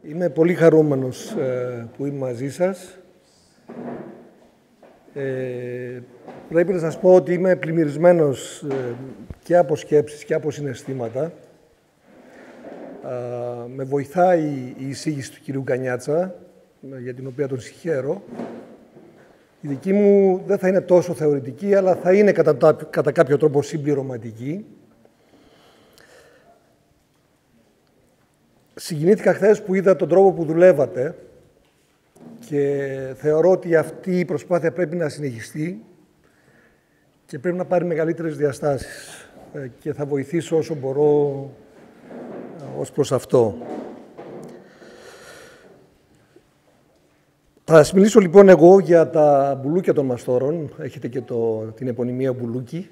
Είμαι πολύ χαρούμενος που είμαι μαζί σας. Πρέπει να σας πω ότι είμαι πλημμυρισμένος και από σκέψεις και από συναισθήματα. Με βοηθάει η εισήγηση του κυρίου Γκανιάτσα, για την οποία τον συγχαίρω. Η δική μου δεν θα είναι τόσο θεωρητική, αλλά θα είναι κατά κάποιο τρόπο συμπληρωματική. Συγκινήθηκα χθες που είδα τον τρόπο που δουλεύατε και θεωρώ ότι αυτή η προσπάθεια πρέπει να συνεχιστεί και πρέπει να πάρει μεγαλύτερες διαστάσεις και θα βοηθήσω όσο μπορώ ως προς αυτό. Θα σας μιλήσω λοιπόν εγώ για τα μπουλούκια των μαστόρων. Έχετε και την επωνυμία μπουλούκι.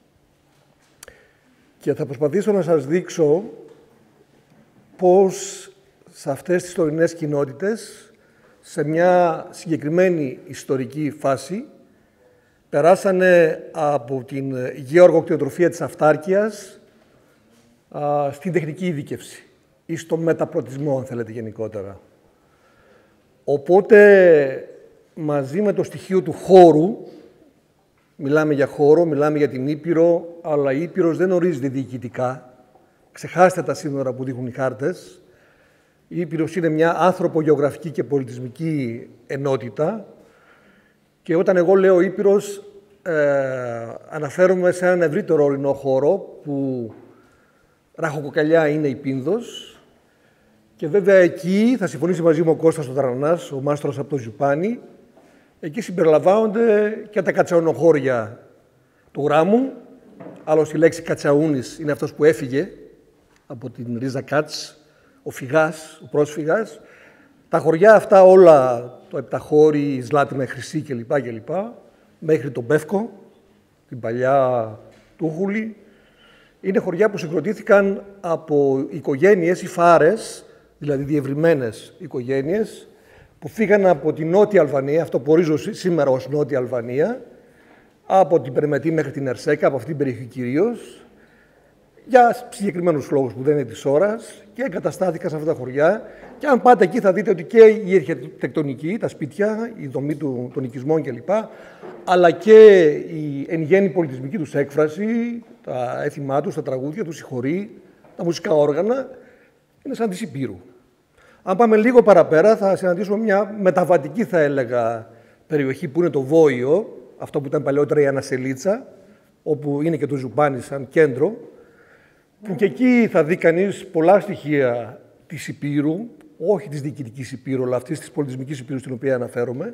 Και θα προσπαθήσω να σας δείξω πώς σε αυτές τις τωρινές κοινότητες, σε μια συγκεκριμένη ιστορική φάση, περάσανε από την γεωργοκτηνοτροφία της αυτάρκειας στην τεχνική ειδίκευση ή στο μεταπρωτισμό, αν θέλετε γενικότερα. Οπότε, μαζί με το στοιχείο του χώρου, μιλάμε για χώρο, μιλάμε για την Ήπειρο, αλλά η Ήπειρος δεν ορίζεται διοικητικά. Ξεχάστε τα σύνορα που δείχνουν οι χάρτες. Η Ήπειρος είναι μια άνθρωπο-γεωγραφική και πολιτισμική ενότητα και όταν εγώ λέω Ήπειρος, αναφέρομαι σε έναν ευρύτερο ορεινό χώρο που ραχοκοκαλιά είναι η Πίνδος και βέβαια εκεί, θα συμφωνήσει μαζί μου ο Κώστας ο Ταρανάς, ο μάστρος από το Ζιουπάνι, εκεί συμπεριλαμβάνονται και τα κατσαονοχώρια του γράμμου. Άλλωστε η λέξη κατσαούνης είναι αυτός που έφυγε από την ρίζα κάτς, ο φυγάς, ο πρόσφυγας. Τα χωριά αυτά όλα, το Επταχώρι, η Σλάτινα, η Χρυσή κλπ. Μέχρι τον Πεύκο, την παλιά Τούχουλη, είναι χωριά που συγκροτήθηκαν από οικογένειες ή φάρες, δηλαδή διευρυμένες οικογένειες, που φύγαν από την Νότια Αλβανία, αυτό που ορίζω σήμερα ως Νότια Αλβανία, από την Περμετή μέχρι την Ερσέκα, από αυτή την περιοχή κυρίως, για συγκεκριμένους λόγους που δεν είναι της ώρας, και εγκαταστάθηκαν σε αυτά τα χωριά. Και αν πάτε εκεί θα δείτε ότι και η αρχιτεκτονική, τα σπίτια, η δομή των οικισμών κλπ., αλλά και η εν γέννη πολιτισμική τους έκφραση, τα έθιμά τους, τα τραγούδια τους, οι χοροί, τα μουσικά όργανα, είναι σαν της Υπήρου. Αν πάμε λίγο παραπέρα, θα συναντήσουμε μια μεταβατική, θα έλεγα, περιοχή που είναι το Βόιο, αυτό που ήταν παλαιότερα η Ανασελίτσα, όπου είναι και το Ζιουπάνι σαν κέντρο, που και εκεί θα δει κανείς πολλά στοιχεία της Υπήρου, όχι της διοικητικής Υπήρου, αλλά αυτής της πολιτισμικής Υπήρου στην οποία αναφέρομαι.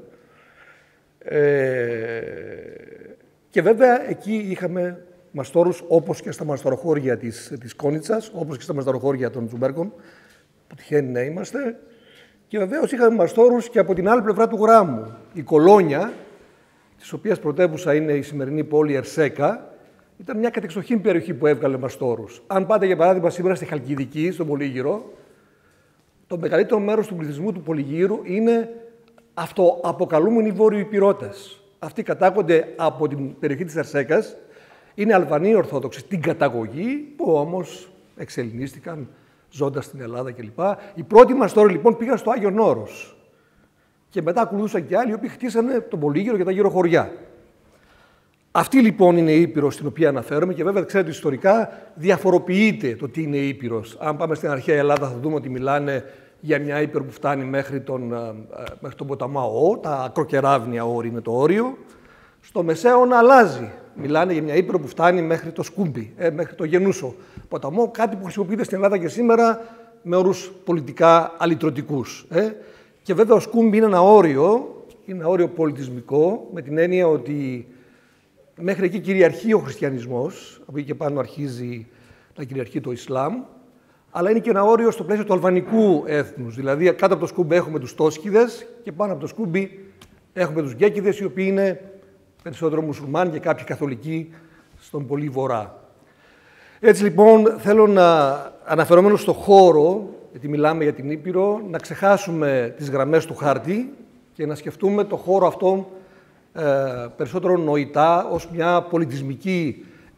Και βέβαια εκεί είχαμε μαστόρους όπως και στα μαστοροχώρια της Κόνιτσας, όπως και στα μαστοροχώρια των Τζουμπέρκων, που τυχαίνει να είμαστε. Και βεβαίως είχαμε μαστόρους και από την άλλη πλευρά του γράμμου. Η Κολόνια, της οποίας πρωτεύουσα είναι η σημερινή πόλη Ερσέκα, ήταν μια κατεξοχήν περιοχή που έβγαλε μαστόρους. Αν πάτε για παράδειγμα σήμερα στη Χαλκιδική, στον Πολύγυρο, το μεγαλύτερο μέρος του πληθυσμού του Πολυγύρου είναι αυτοαποκαλούμενοι Βόρειο-Υπηρώτες. Αυτοί κατάγονται από την περιοχή της Ερσέκας, είναι Αλβανοί Ορθόδοξοι στην καταγωγή, που όμως εξελληνίστηκαν ζώντας στην Ελλάδα κλπ. Οι πρώτοι μαστόροι λοιπόν πήγαν στο Άγιον Όρος. Και μετά ακολούθησαν και άλλοι, οι οποίοι χτίσανε τον Πολύγυρο και τα γύρω χωριά. Αυτή λοιπόν είναι η Ήπειρος στην οποία αναφέρομαι και βέβαια ξέρετε ιστορικά διαφοροποιείται το τι είναι η Ήπειρος. Αν πάμε στην αρχαία Ελλάδα θα δούμε ότι μιλάνε για μια Ήπειρο που φτάνει μέχρι τον ποταμό Αώ, τα ακροκεράβνια όρη είναι το όριο. Στο Μεσαίωνα αλλάζει. Μιλάνε για μια Ήπειρο που φτάνει μέχρι το Σκούμπι, μέχρι το Γενούσο ποταμό, κάτι που χρησιμοποιείται στην Ελλάδα και σήμερα με όρους πολιτικά αλυτρωτικούς. Και βέβαια ο Σκούμπι είναι ένα όριο πολιτισμικό, με την έννοια ότι μέχρι εκεί κυριαρχεί ο χριστιανισμός, από εκεί και πάνω αρχίζει να κυριαρχεί το Ισλάμ, αλλά είναι και ένα όριο στο πλαίσιο του αλβανικού έθνους. Δηλαδή, κάτω από το Σκούμπι έχουμε τους Τόσκηδες και πάνω από το Σκούμπι έχουμε τους Γκέκηδες, οι οποίοι είναι περισσότερο μουσουλμάνοι και κάποιοι καθολικοί στον πολύ βορρά. Έτσι λοιπόν, θέλω να αναφερόμενος στο χώρο, γιατί μιλάμε για την Ήπειρο, να ξεχάσουμε τις γραμμές του χάρτη και να σκεφτούμε το χώρο αυτό περισσότερο νοητά ως μια πολιτισμική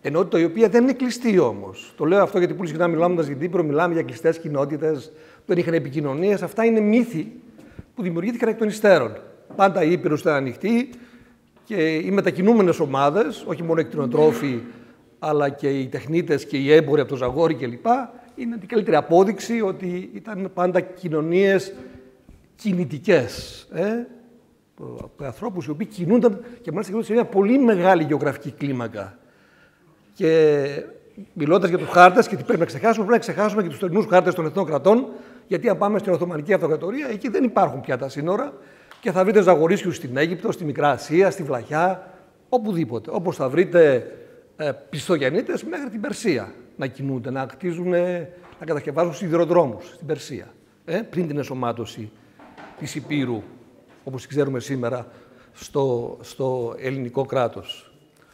Ενότητα η οποία δεν είναι κλειστή όμως. Το λέω αυτό γιατί πολύ συχνά μιλώντας για την Κύπρο, μιλάμε για κλειστές κοινότητες που δεν είχαν επικοινωνίες. Αυτά είναι μύθοι που δημιουργήθηκαν εκ των υστέρων. Πάντα η Ήπειρος ήταν ανοιχτή και οι μετακινούμενες ομάδες, όχι μόνο οι κτηνοτρόφοι, αλλά και οι τεχνίτες και οι έμποροι από το Ζαγόρι κλπ. Είναι την καλύτερη απόδειξη ότι ήταν πάντα κοινωνίες κινητικές. Από ανθρώπους οι οποίοι κινούνταν και μάλιστα σε μια πολύ μεγάλη γεωγραφική κλίμακα. Και μιλώντας για τους χάρτες και τι πρέπει να ξεχάσουμε και τους τωρινούς χάρτες των εθνών κρατών, γιατί αν πάμε στην Οθωμανική Αυτοκρατορία, εκεί δεν υπάρχουν πια τα σύνορα και θα βρείτε Ζαγορίσιους στην Αίγυπτο, στη Μικρά Ασία, στη Βλαχιά, οπουδήποτε. Όπως θα βρείτε Πλιστογεννήτες μέχρι την Περσία να κινούνται, να κτίζουν, να κατασκευάζουν σιδηροδρόμους στην Περσία, πριν την ενσωμάτωση της Υπήρου, όπως ξέρουμε σήμερα, στο ελληνικό κράτος.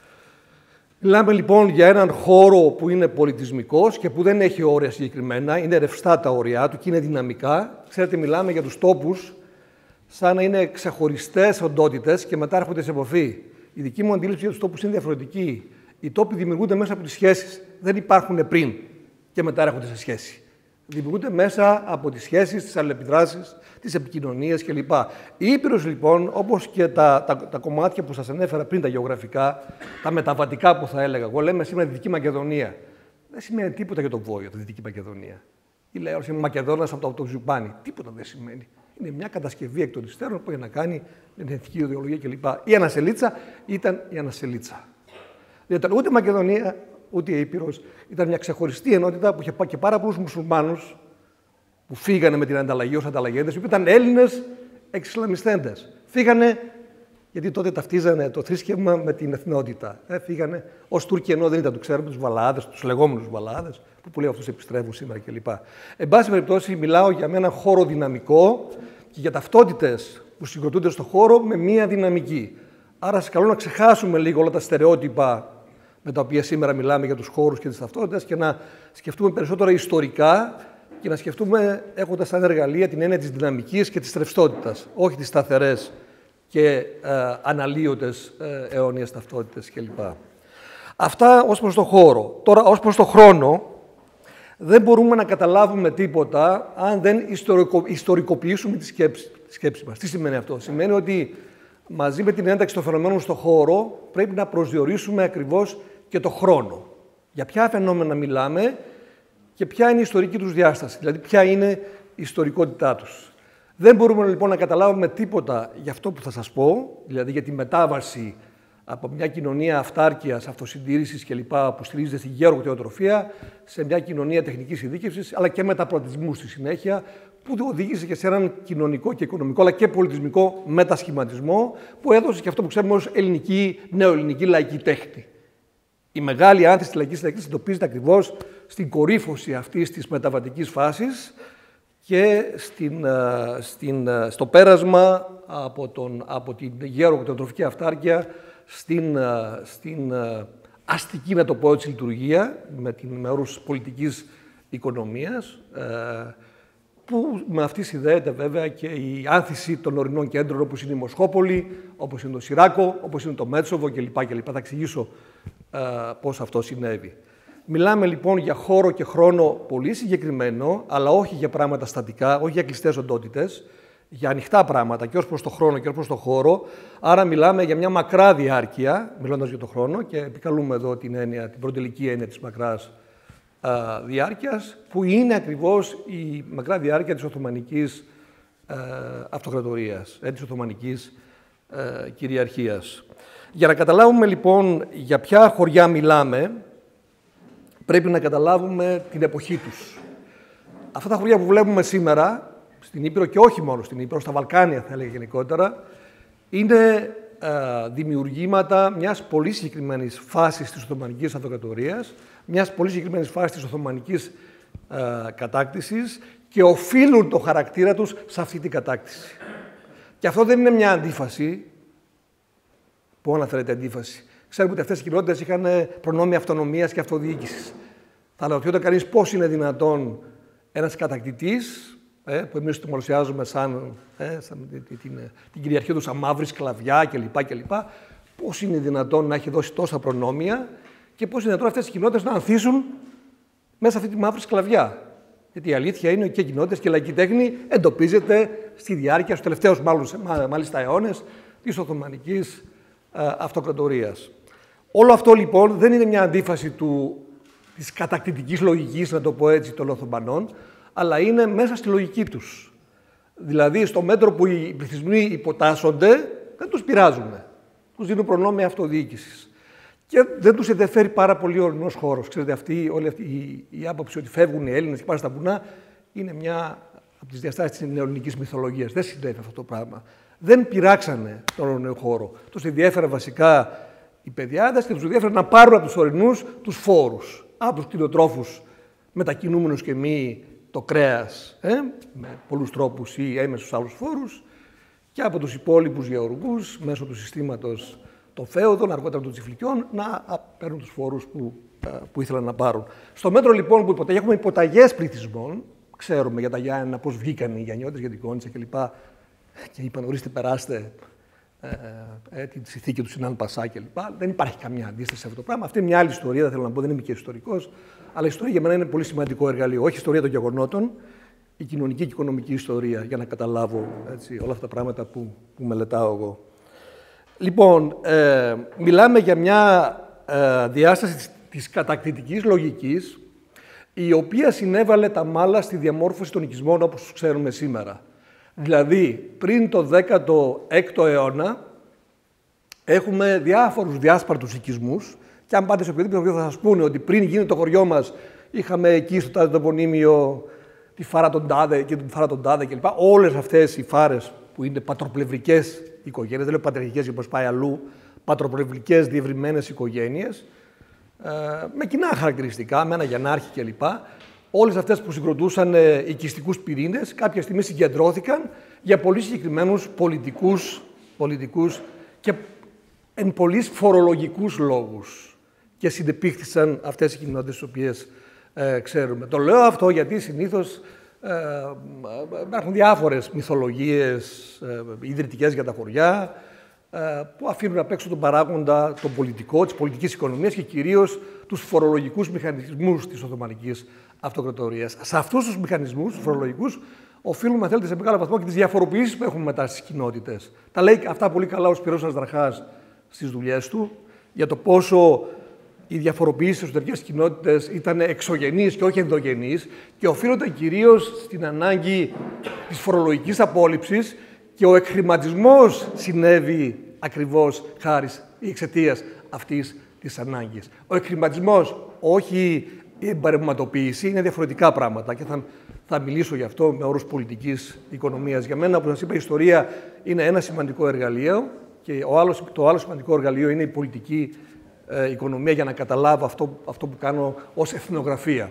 Μιλάμε λοιπόν για έναν χώρο που είναι πολιτισμικός και που δεν έχει όρια συγκεκριμένα, είναι ρευστά τα όρια του και είναι δυναμικά. Ξέρετε, μιλάμε για τους τόπους σαν να είναι ξεχωριστές οντότητες και μετά έρχονται σε επαφή. Η δική μου αντίληψη για τους τόπους είναι διαφορετική. Οι τόποι δημιουργούνται μέσα από τις σχέσεις. Δεν υπάρχουν πριν και μετά έρχονται σε σχέση. Δημιουργούνται μέσα από τις σχέσεις, τις αλληλεπιδράσεις, τις επικοινωνίες κλπ. Η Ήπειρος λοιπόν, όπως και τα κομμάτια που σας ανέφερα πριν, τα γεωγραφικά, τα μεταβατικά που θα έλεγα, εγώ λέμε σήμερα Δυτική Μακεδονία. Δεν σημαίνει τίποτα για τον Βόλιο, τη Δυτική Μακεδονία. Ή λέω ότι είμαι Μακεδόνας από το Ζουπάνι. Τίποτα δεν σημαίνει. Είναι μια κατασκευή εκ των υστέρων που έχει να κάνει με την εθνική ιδεολογία κλπ. Η Ανασελίτσα ήταν η Ανασελίτσα. Δεν ήταν ούτε Μακεδονία, ούτε η Ήπειρος. Ήταν μια ξεχωριστή ενότητα που είχε και πάρα πολλούς μουσουλμάνους που φύγανε με την ανταλλαγή ως ανταλλαγέντες, οι οποίοι ήταν Έλληνες εξισλαμιστέντες. Φύγανε γιατί τότε ταυτίζανε το θρήσκευμα με την εθνότητα. Φύγανε ως Τούρκοι, ενώ δεν ήταν, το ξέρουμε, τους Βαλαάδες, τους λεγόμενους Βαλαάδες, που πολλοί αυτούς επιστρέφουν σήμερα κλπ. Εν πάση περιπτώσει, μιλάω για έναν χώρο δυναμικό και για ταυτότητες που συγκροτούνται στον χώρο με μία δυναμική. Άρα, σας καλώ να ξεχάσουμε λίγο όλα τα στερεότυπα με τα οποία σήμερα μιλάμε για τους χώρους και τις ταυτότητες και να σκεφτούμε περισσότερο ιστορικά και να σκεφτούμε έχοντας σαν εργαλεία την έννοια της δυναμικής και της ρευστότητας, όχι τις σταθερές και αναλύωτες αιώνιες ταυτότητες κλπ. Αυτά ως προς το χώρο. Τώρα, ως προς το χρόνο, δεν μπορούμε να καταλάβουμε τίποτα αν δεν ιστορικοποιήσουμε τη σκέψη μας. Τι σημαίνει αυτό? Σημαίνει ότι μαζί με την ένταξη των φαινομένων στον χώρο πρέπει να προσδιορίσουμε ακριβώς και το χρόνο. Για ποια φαινόμενα μιλάμε και ποια είναι η ιστορική τους διάσταση, δηλαδή ποια είναι η ιστορικότητά τους. Δεν μπορούμε λοιπόν να καταλάβουμε τίποτα για αυτό που θα σας πω, δηλαδή για τη μετάβαση από μια κοινωνία αυτάρκειας, αυτοσυντήρησης κλπ. Που στηρίζεται στη γεωργοτεοτροφία, σε μια κοινωνία τεχνικής ειδίκευσης, αλλά και μεταπλατισμού στη συνέχεια, που οδήγησε και σε έναν κοινωνικό και οικονομικό, αλλά και πολιτισμικό μετασχηματισμό, που έδωσε και αυτό που ξέρουμε ως νεοελληνική λαϊκή τέχνη. Η μεγάλη άνθηση της λαϊκής τέχνης εντοπίζεται ακριβώς στην κορύφωση αυτής της μεταβατικής φάσης και στο πέρασμα από την γεωργοτεοτροφική αυτάρκεια στην αστική, να το πω έτσι, λειτουργία, με όρους πολιτικής οικονομίας, που με αυτή συνδέεται βέβαια και η άνθηση των ορεινών κέντρων όπως είναι η Μοσχόπολη, όπως είναι το Σιράκο, όπως είναι το Μέτσοβο κλπ. Θα εξηγήσω πώς αυτό συνέβη. Μιλάμε λοιπόν για χώρο και χρόνο πολύ συγκεκριμένο, αλλά όχι για πράγματα στατικά, όχι για κλειστές οντότητες, για ανοιχτά πράγματα και ως προς το χρόνο και ως προς το χώρο. Άρα μιλάμε για μια μακρά διάρκεια, μιλώντας για το χρόνο, και επικαλούμε εδώ την πρωτελική έννοια της μακράς διάρκειας, που είναι ακριβώς η μακρά διάρκεια της Οθωμανικής Αυτοκρατορίας, της Οθωμανικής κυριαρχίας. Για να καταλάβουμε λοιπόν για ποια χωριά μιλάμε, πρέπει να καταλάβουμε την εποχή τους. Αυτά τα χωριά που βλέπουμε σήμερα, στην Ήπειρο και όχι μόνο στην Ήπειρο, στα Βαλκάνια θα έλεγα γενικότερα, είναι δημιουργήματα μιας πολύ συγκεκριμένης φάσης της Οθωμανικής Αυτοκρατορίας, μιας πολύ συγκεκριμένης φάσης της Οθωμανικής κατάκτησης και οφείλουν το χαρακτήρα τους σε αυτή την κατάκτηση. Και αυτό δεν είναι μια αντίφαση. Πού αναφέρεται αντίφαση? Ξέρουμε ότι αυτές οι κοινότητες είχαν προνόμια αυτονομίας και αυτοδιοίκησης. Θα αναρωτιόταν κανείς πώς είναι δυνατόν ένας κατακτητής, που εμείς το παρουσιάζουμε σαν την κυριαρχία του σαν μαύρη σκλαβιά κλπ. Πώς είναι δυνατόν να έχει δώσει τόσα προνόμια και πώς είναι δυνατόν αυτές οι κοινότητες να ανθίσουν μέσα σε αυτή τη μαύρη σκλαβιά. Γιατί η αλήθεια είναι ότι και κοινότητες και λαϊκή τέχνη εντοπίζεται στη διάρκεια, στους τελευταίους μάλιστα αιώνες, της Οθωμανικής Αυτοκρατορίας. Όλο αυτό λοιπόν δεν είναι μια αντίφαση της κατακτητικής λογικής, να το πω έτσι, των Οθωμανών, αλλά είναι μέσα στη λογική τους. Δηλαδή, στο μέτρο που οι πληθυσμοί υποτάσσονται, δεν τους πειράζουμε. Τους δίνουν προνόμια αυτοδιοίκησης. Και δεν τους ενδιαφέρει πάρα πολύ ο ορεινός χώρος. Ξέρετε, όλη αυτή η άποψη ότι φεύγουν οι Έλληνες και πάνε στα βουνά είναι μια από τις διαστάσεις της νεοελληνικής μυθολογίας. Δεν συνέβη αυτό το πράγμα. Δεν πειράξανε τον ορεινό χώρο. Τους ενδιέφεραν βασικά οι παιδιάδες και τους ενδιέφεραν να πάρουν από τους ορεινούς τους φόρους. Από τους κτηνοτρόφους μετακινούμενους και μη το κρέας, με πολλούς τρόπους ή έμεσους άλλους φόρους, και από τους υπόλοιπους γεωργούς μέσω του συστήματος των φέουδων, αργότερα των τσιφλικιών, να παίρνουν τους φόρους που ήθελαν να πάρουν. Στο μέτρο λοιπόν που έχουμε υποταγές πληθυσμών, ξέρουμε για τα Γιάννενα πώς βγήκαν οι Γιαννιώτες για την Κόνιτσα κλπ. Και είπαν: ορίστε, περάστε τη συνθήκη του Σινάν Πασά κλπ. Δεν υπάρχει καμιά αντίσταση σε αυτό το πράγμα. Αυτή είναι μια άλλη ιστορία, δεν θέλω να πω, δεν είμαι και ιστορικός. Αλλά η ιστορία για μένα είναι πολύ σημαντικό εργαλείο. Όχι η ιστορία των γεγονότων, η κοινωνική και οικονομική ιστορία, για να καταλάβω έτσι, όλα αυτά τα πράγματα που μελετάω εγώ. Λοιπόν, μιλάμε για μια διάσταση της κατακτητικής λογικής, η οποία συνέβαλε τα μάλα στη διαμόρφωση των οικισμών όπως τους ξέρουμε σήμερα. Δηλαδή, πριν το 16ο αιώνα, έχουμε διάφορους διάσπαρτους οικισμούς, και αν πάτε σε οποιοδήποτε χωριό θα σας πούνε ότι πριν γίνει το χωριό μας, είχαμε εκεί στο τάδε τοπονύμιο τη Φάρα των Τάδε και την Φάρα των Τάδε κλπ. Όλες αυτές οι φάρες που είναι πατροπλευρικές οικογένειες, δεν λέω πατριαρχικές όπως πάει αλλού, πατροπλευρικές διευρυμένες οικογένειες, με κοινά χαρακτηριστικά, με ένα γενάρχη κλπ. Όλες αυτές που συγκροτούσαν οικιστικούς πυρήνες, κάποια στιγμή συγκεντρώθηκαν για πολύ συγκεκριμένους πολιτικούς και εν πολλοίς φορολογικούς λόγους και συντεπίχθησαν αυτές οι κοινότητες τις οποίες ξέρουμε. Το λέω αυτό γιατί συνήθως υπάρχουν διάφορες μυθολογίες ιδρυτικές για τα χωριά που αφήνουν απ' έξω τον παράγοντα, τον πολιτικό, της πολιτικής οικονομίας και κυρίως τους φορολογικούς μηχανισμούς της Οθωμανικής Αυτοκρατορίας. Σε αυτούς τους μηχανισμούς, τους φορολογικούς, οφείλουμε, αν θέλετε, σε μεγάλο βαθμό και τις διαφοροποιήσεις που έχουμε μετά στις κοινότητες. Τα λέει αυτά πολύ καλά ο Σπυρός Ασδραχάς στις δουλειές του, για το πόσο οι διαφοροποιήσεις στις εσωτερικές κοινότητες ήταν εξωγενείς και όχι ενδογενείς και οφείλονταν κυρίως στην ανάγκη της φορολογικής απόλυψης και ο εκχρηματισμός συνέβη ακριβώς χάρη ή εξαιτίας αυτής της ανάγκης. Ο εκχρηματισμός, όχι η εμπαρευματοποίηση, είναι διαφορετικά πράγματα και θα μιλήσω γι' αυτό με όρους πολιτικής οικονομίας. Για μένα, όπως σας είπα, η ιστορία είναι ένα σημαντικό εργαλείο και το άλλο σημαντικό εργαλείο είναι η πολιτική οικονομία για να καταλάβω αυτό που κάνω ως εθνογραφία.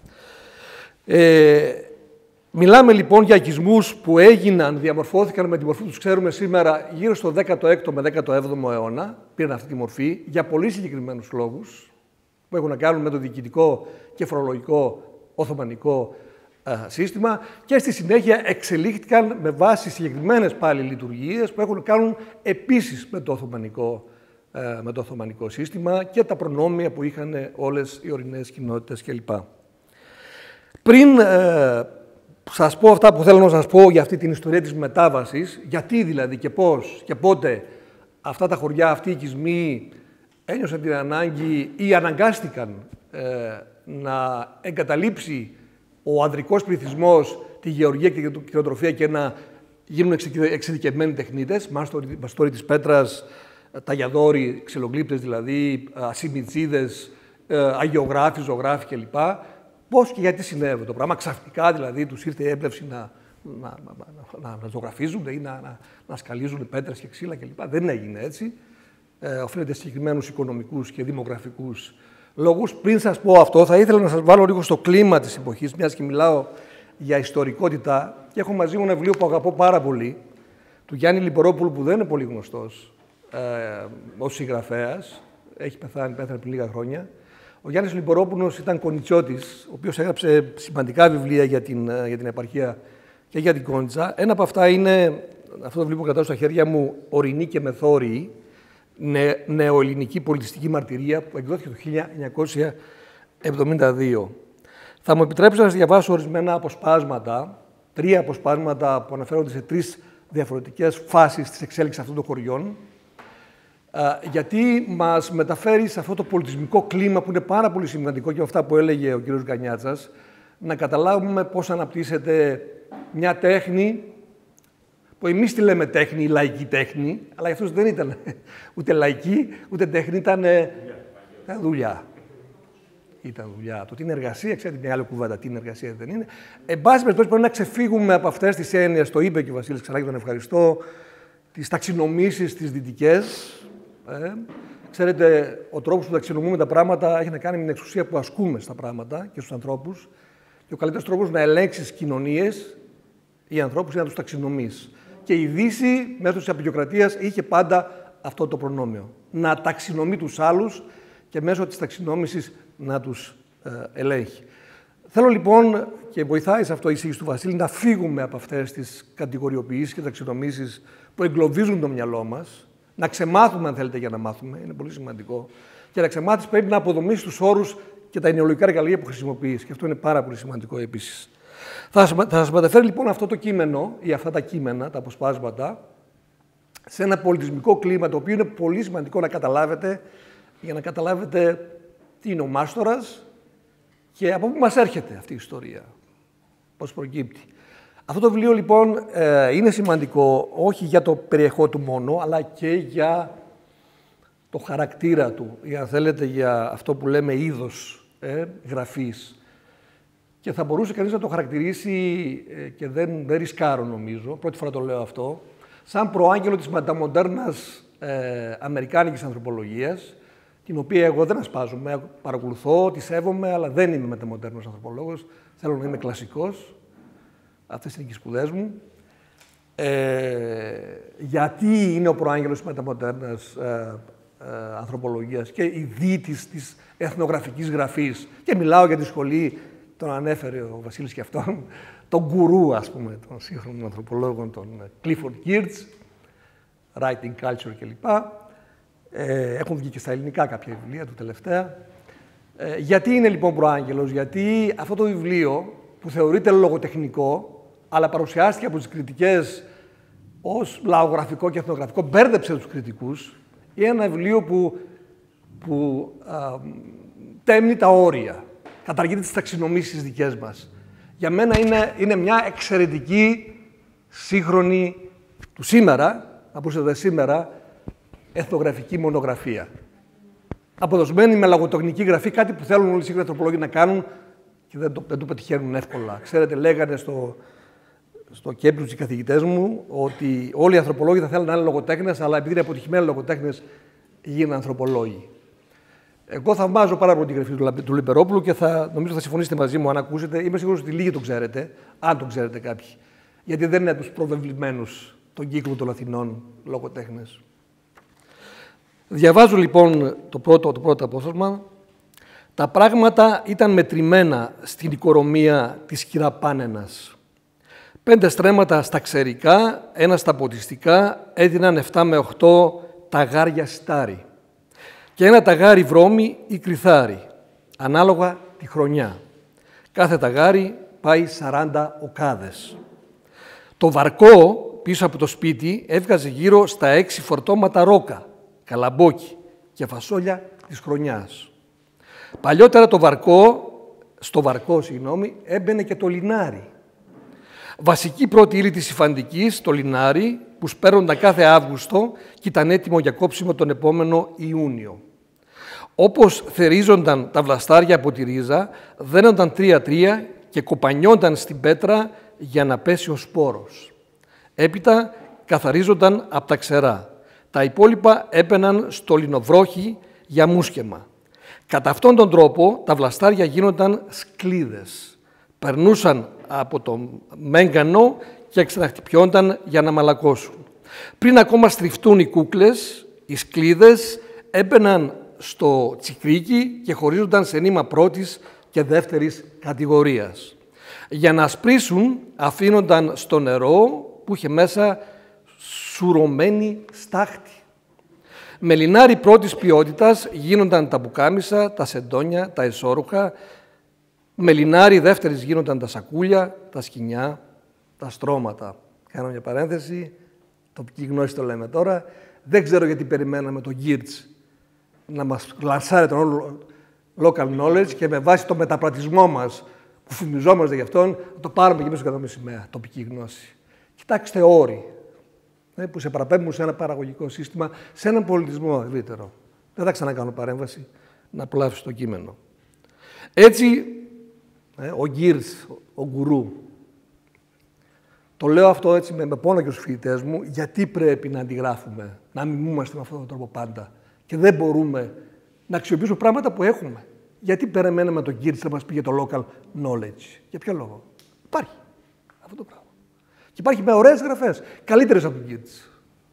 Μιλάμε λοιπόν για οικισμούς που διαμορφώθηκαν με τη μορφή που τους ξέρουμε σήμερα γύρω στο 16ο με 17ο αιώνα, πήραν αυτή τη μορφή για πολύ συγκεκριμένους λόγους που έχουν να κάνουν με το διοικητικό και φορολογικό οθωμανικό σύστημα και στη συνέχεια εξελίχθηκαν με βάση συγκεκριμένες πάλι λειτουργίες που έχουν να κάνουν επίσης με το οθωμανικό σύστημα και τα προνόμια που είχαν όλες οι ορεινές κοινότητες κλπ. Πριν σας πω αυτά που θέλω να σας πω για αυτή την ιστορία της μετάβασης, γιατί δηλαδή και πώς και πότε αυτά τα χωριά, αυτοί οι οικισμοί ένιωσαν την ανάγκη ή αναγκάστηκαν να εγκαταλείψει ο ανδρικός πληθυσμός τη γεωργία και την κτηνοτροφία και να γίνουν εξειδικευμένοι τεχνίτες, μαστόροι της πέτρας, ταγιαδόροι, ξυλογλύπτες δηλαδή, ασημιτσίδες, αγιογράφοι, ζωγράφοι κλπ. Πώς και γιατί συνέβη το πράγμα. Ξαφνικά δηλαδή τους ήρθε η έμπνευση να ζωγραφίζουν ή να σκαλίζουν πέτρες και ξύλα κλπ. Δεν έγινε έτσι. Οφείλεται σε συγκεκριμένους οικονομικούς και δημογραφικούς λόγους. Πριν σας πω αυτό, θα ήθελα να σας βάλω λίγο στο κλίμα της εποχής, μιας και μιλάω για ιστορικότητα και έχω μαζί μου ένα βιβλίο που αγαπώ πάρα πολύ, του Γιάννη Λιμπορόπουλου, που δεν είναι πολύ γνωστός ως συγγραφέας. Έχει πέθανε πριν λίγα χρόνια. Ο Γιάννης Λιμπορόπουλος ήταν Κονιτσιώτης, ο οποίος έγραψε σημαντικά βιβλία για την επαρχία και για την Κόνιτσα. Ένα από αυτά είναι αυτό το βιβλίο που κρατάω στα χέρια μου, «Ορεινοί και Μεθόριοι», νεοελληνική πολιτιστική μαρτυρία που εκδόθηκε το 1972. Θα μου επιτρέψετε να σας διαβάσω ορισμένα αποσπάσματα, 3 αποσπάσματα που αναφέρονται σε 3 διαφορετικές φάσεις της εξέλιξης αυτών των χωριών, γιατί μας μεταφέρει σε αυτό το πολιτισμικό κλίμα που είναι πάρα πολύ σημαντικό και αυτά που έλεγε ο κ. Γκανιάτσας, να καταλάβουμε πώς αναπτύσσεται μια τέχνη, που εμείς τη λέμε τέχνη, η λαϊκή τέχνη, αλλά για αυτούς δεν ήταν ούτε λαϊκή, ούτε τέχνη, ήταν δουλειά. Ήταν δουλειά. Το τι είναι εργασία, ξέρετε μια άλλη κουβέντα, τι είναι εργασία δεν είναι. Εν πάση περιπτώσει, πρέπει να ξεφύγουμε από αυτές τις έννοιες, το είπε και ο Βασίλης ξανά και τον ευχαριστώ, τις ταξινομήσεις τις δυτικές. Ξέρετε, ο τρόπος που ταξινομούμε τα πράγματα έχει να κάνει με την εξουσία που ασκούμε στα πράγματα και στους ανθρώπους. Και ο καλύτερος τρόπος να ελέγξεις κοινωνίες ή ανθρώπους είναι να τους ταξινομείς. Και η Δύση, μέσω της απεικιοκρατίας, είχε πάντα αυτό το προνόμιο. Να ταξινομεί τους άλλους και μέσω της ταξινόμησης να τους ελέγχει. Θέλω λοιπόν, και βοηθάει σε αυτό η εισήγηση του Βασίλη, να φύγουμε από αυτές τις κατηγοριοποιήσεις και ταξινομήσεις που εγκλωβίζουν το μυαλό μας, να ξεμάθουμε, αν θέλετε, για να μάθουμε, είναι πολύ σημαντικό. Και να ξεμάθεις πρέπει να αποδομήσεις τους όρους και τα ενοιολογικά εργαλεία που χρησιμοποιείς. Και αυτό είναι πάρα πολύ σημαντικό επίσης. Θα σας μεταφέρει λοιπόν αυτό το κείμενο ή αυτά τα κείμενα, τα αποσπάσματα, σε ένα πολιτισμικό κλίμα το οποίο είναι πολύ σημαντικό να καταλάβετε, για να καταλάβετε τι είναι ο μάστορας και από πού μας έρχεται αυτή η ιστορία, πώς προκύπτει. Αυτό το βιβλίο λοιπόν είναι σημαντικό όχι για το περιεχό του μόνο, αλλά και για το χαρακτήρα του, ή αν θέλετε για αυτό που λέμε είδος γραφής. Και θα μπορούσε κανείς να το χαρακτηρίσει, και δεν ρισκάρω νομίζω, πρώτη φορά το λέω αυτό, σαν προάγγελο της μεταμοντέρνας αμερικάνικης ανθρωπολογίας, την οποία εγώ δεν ασπάζομαι, παρακολουθώ, τη σέβομαι, αλλά δεν είμαι μεταμοντέρνος ανθρωπολόγος, θέλω να είμαι κλασικός. Αυτές είναι και οι σπουδές μου. Γιατί είναι ο προάγγελος της μεταμοντέρνας ανθρωπολογίας και η δι της εθνογραφικής γραφής. Και μιλάω για τη σχολή, τον ανέφερε ο Βασίλης και αυτόν, τον γκουρού, ας πούμε, των σύγχρονων ανθρωπολόγων, τον Clifford Geertz, Writing Culture κλπ. Έχουν βγει και στα ελληνικά κάποια βιβλία του τελευταία. Γιατί είναι λοιπόν προάγγελος? Γιατί αυτό το βιβλίο που θεωρείται λογοτεχνικό, αλλά παρουσιάστηκε από τις κριτικές ως λαογραφικό και εθνογραφικό, μπέρδεψε τους κριτικούς. Είναι ένα βιβλίο που τέμνει τα όρια, καταργείται τις ταξινομήσεις δικές μας. Για μένα είναι μια εξαιρετική, σύγχρονη, του σήμερα, από σήμερα, εθνογραφική μονογραφία. Αποδοσμένη με λογοτεχνική γραφή, κάτι που θέλουν όλοι οι σύγχρονοι ανθρωπολόγοι να κάνουν και δεν το πετυχαίνουν εύκολα. Ξέρετε, λέγανε στο Cambridge οι καθηγητές μου ότι όλοι οι ανθρωπολόγοι θα θέλουν να είναι λογοτέχνες, αλλά επειδή είναι αποτυχημένοι λογοτέχνες, γίνουν ανθρωπολόγοι. Εγώ θαυμάζω πάρα πολύ τη γραφή του Λιμπερόπουλου και νομίζω θα συμφωνήσετε μαζί μου αν ακούσετε. Είμαι σίγουρος ότι λίγοι το ξέρετε, αν το ξέρετε κάποιοι. Γιατί δεν είναι από τους προβεβλημένους τον κύκλο των Αθηνών λογοτέχνες. Διαβάζω λοιπόν το πρώτο απόσπασμα. Τα πράγματα ήταν μετρημένα στην οικορομία της Χειραπάνενας. 5 στρέμματα στα ξερικά, 1 στα ποτιστικά, έδιναν 7 με 8 ταγάρια σιτάρι και 1 ταγάρι βρώμη ή κρυθάρι, ανάλογα τη χρονιά. Κάθε ταγάρι πάει 40 οκάδες. Το βαρκό πίσω από το σπίτι έβγαζε γύρω στα 6 φορτώματα ρόκα, καλαμπόκι και φασόλια της χρονιάς. Παλιότερα στο βαρκό έμπαινε και το λινάρι. Βασική πρώτη ύλη της υφαντικής, το λινάρι, που σπέρνονταν κάθε Αύγουστο και ήταν έτοιμο για κόψιμο τον επόμενο Ιούνιο. Όπως θερίζονταν τα βλαστάρια από τη ρίζα, δένονταν 3-3 και κοπανιόνταν στην πέτρα για να πέσει ο σπόρος. Έπειτα καθαρίζονταν από τα ξερά. Τα υπόλοιπα έπαιναν στο λινοβρόχι για μουσκεμα. Κατά αυτόν τον τρόπο τα βλαστάρια γίνονταν σκλίδες. Περνούσαν από το μέγκανο και ξαναχτυπιόνταν για να μαλακώσουν. Πριν ακόμα στριφτούν οι κούκλες, οι σκλίδες έμπαιναν στο τσικρίκι και χωρίζονταν σε νήμα πρώτης και δεύτερης κατηγορίας. Για να ασπρίσουν αφήνονταν στο νερό που είχε μέσα σουρωμένη στάχτη. Με λινάρι πρώτης ποιότητας γίνονταν τα πουκάμισα, τα σεντόνια, τα εσώρουχα. Με λινάρι δεύτερης γίνονταν τα σακούλια, τα σκοινιά, τα στρώματα. Κάνω μια παρένθεση, τοπική γνώση το λέμε τώρα. Δεν ξέρω γιατί περιμέναμε τον Γκίρτς να μας λανσάρει τον local knowledge και με βάση το μεταπρατισμό μας που φημιζόμαστε γι' αυτόν, να το πάρουμε και εμείς στο κατώμη σημαία, τοπική γνώση. Κοιτάξτε όροι που σε παραπέμπουν σε ένα παραγωγικό σύστημα, σε έναν πολιτισμό ευρύτερο. Δεν θα ξανακάνω παρέμβαση, να απολαύσω το κείμενο. Έτσι, ο Γκίρτς, ο γκουρού, το λέω αυτό έτσι με πόνο και στους φοιτητές μου, γιατί πρέπει να αντιγράφουμε, να μιμούμαστε με αυτόν τον τρόπο πάντα και δεν μπορούμε να αξιοποιήσουμε πράγματα που έχουμε. Γιατί περιμέναμε τον Γκίρτς να μας πει για το local knowledge. Για ποιο λόγο? Υπάρχει αυτό το πράγμα. Και υπάρχει με ωραίες γραφές, καλύτερες από τον Γκίρτς.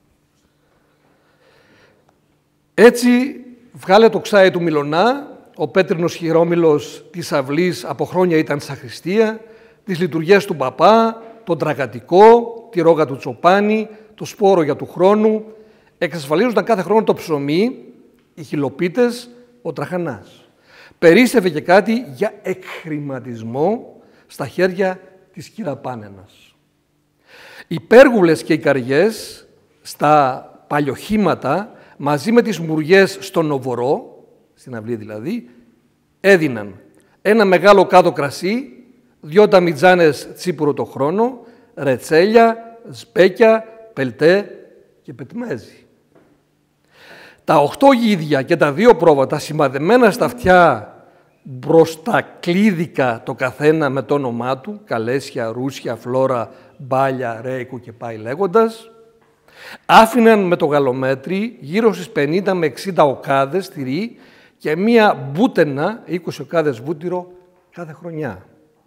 Έτσι, βγάλε το ξάι του Μιλωνά, ο πέτρινος χειρόμυλος της αυλής από χρόνια ήταν σαχρηστία, τις λειτουργίες του παπά, τον τραγατικό, τη ρόγα του Τσοπάνη, το σπόρο για του χρόνου, εξασφαλίζονταν κάθε χρόνο το ψωμί, οι χιλοπίτες, ο τραχανάς. Περίστευε και κάτι για εκχρηματισμό στα χέρια της κυραπάνενας. Οι πέργουλες και οι καριές στα παλιοχήματα, μαζί με τις μουριές στον Οβορό, στην αυλή δηλαδή, έδιναν ένα μεγάλο κάτω κρασί, 2 ταμιτζάνες τσίπουρο το χρόνο, ρετσέλια, σπέκια, πελτέ και πετμέζι. Τα 8 γίδια και τα 2 πρόβατα σημαδεμένα στα αυτιά μπροστακλίδικα το καθένα με το όνομά του, Καλέσια, Ρούσια, Φλόρα, Μπάλια, Ρέικου και πάει λέγοντας, άφηναν με το γαλομέτρι γύρω στις 50 με 60 οκάδες τυρί και μία μπούτενα, 20 οκάδες βούτυρο κάθε χρονιά.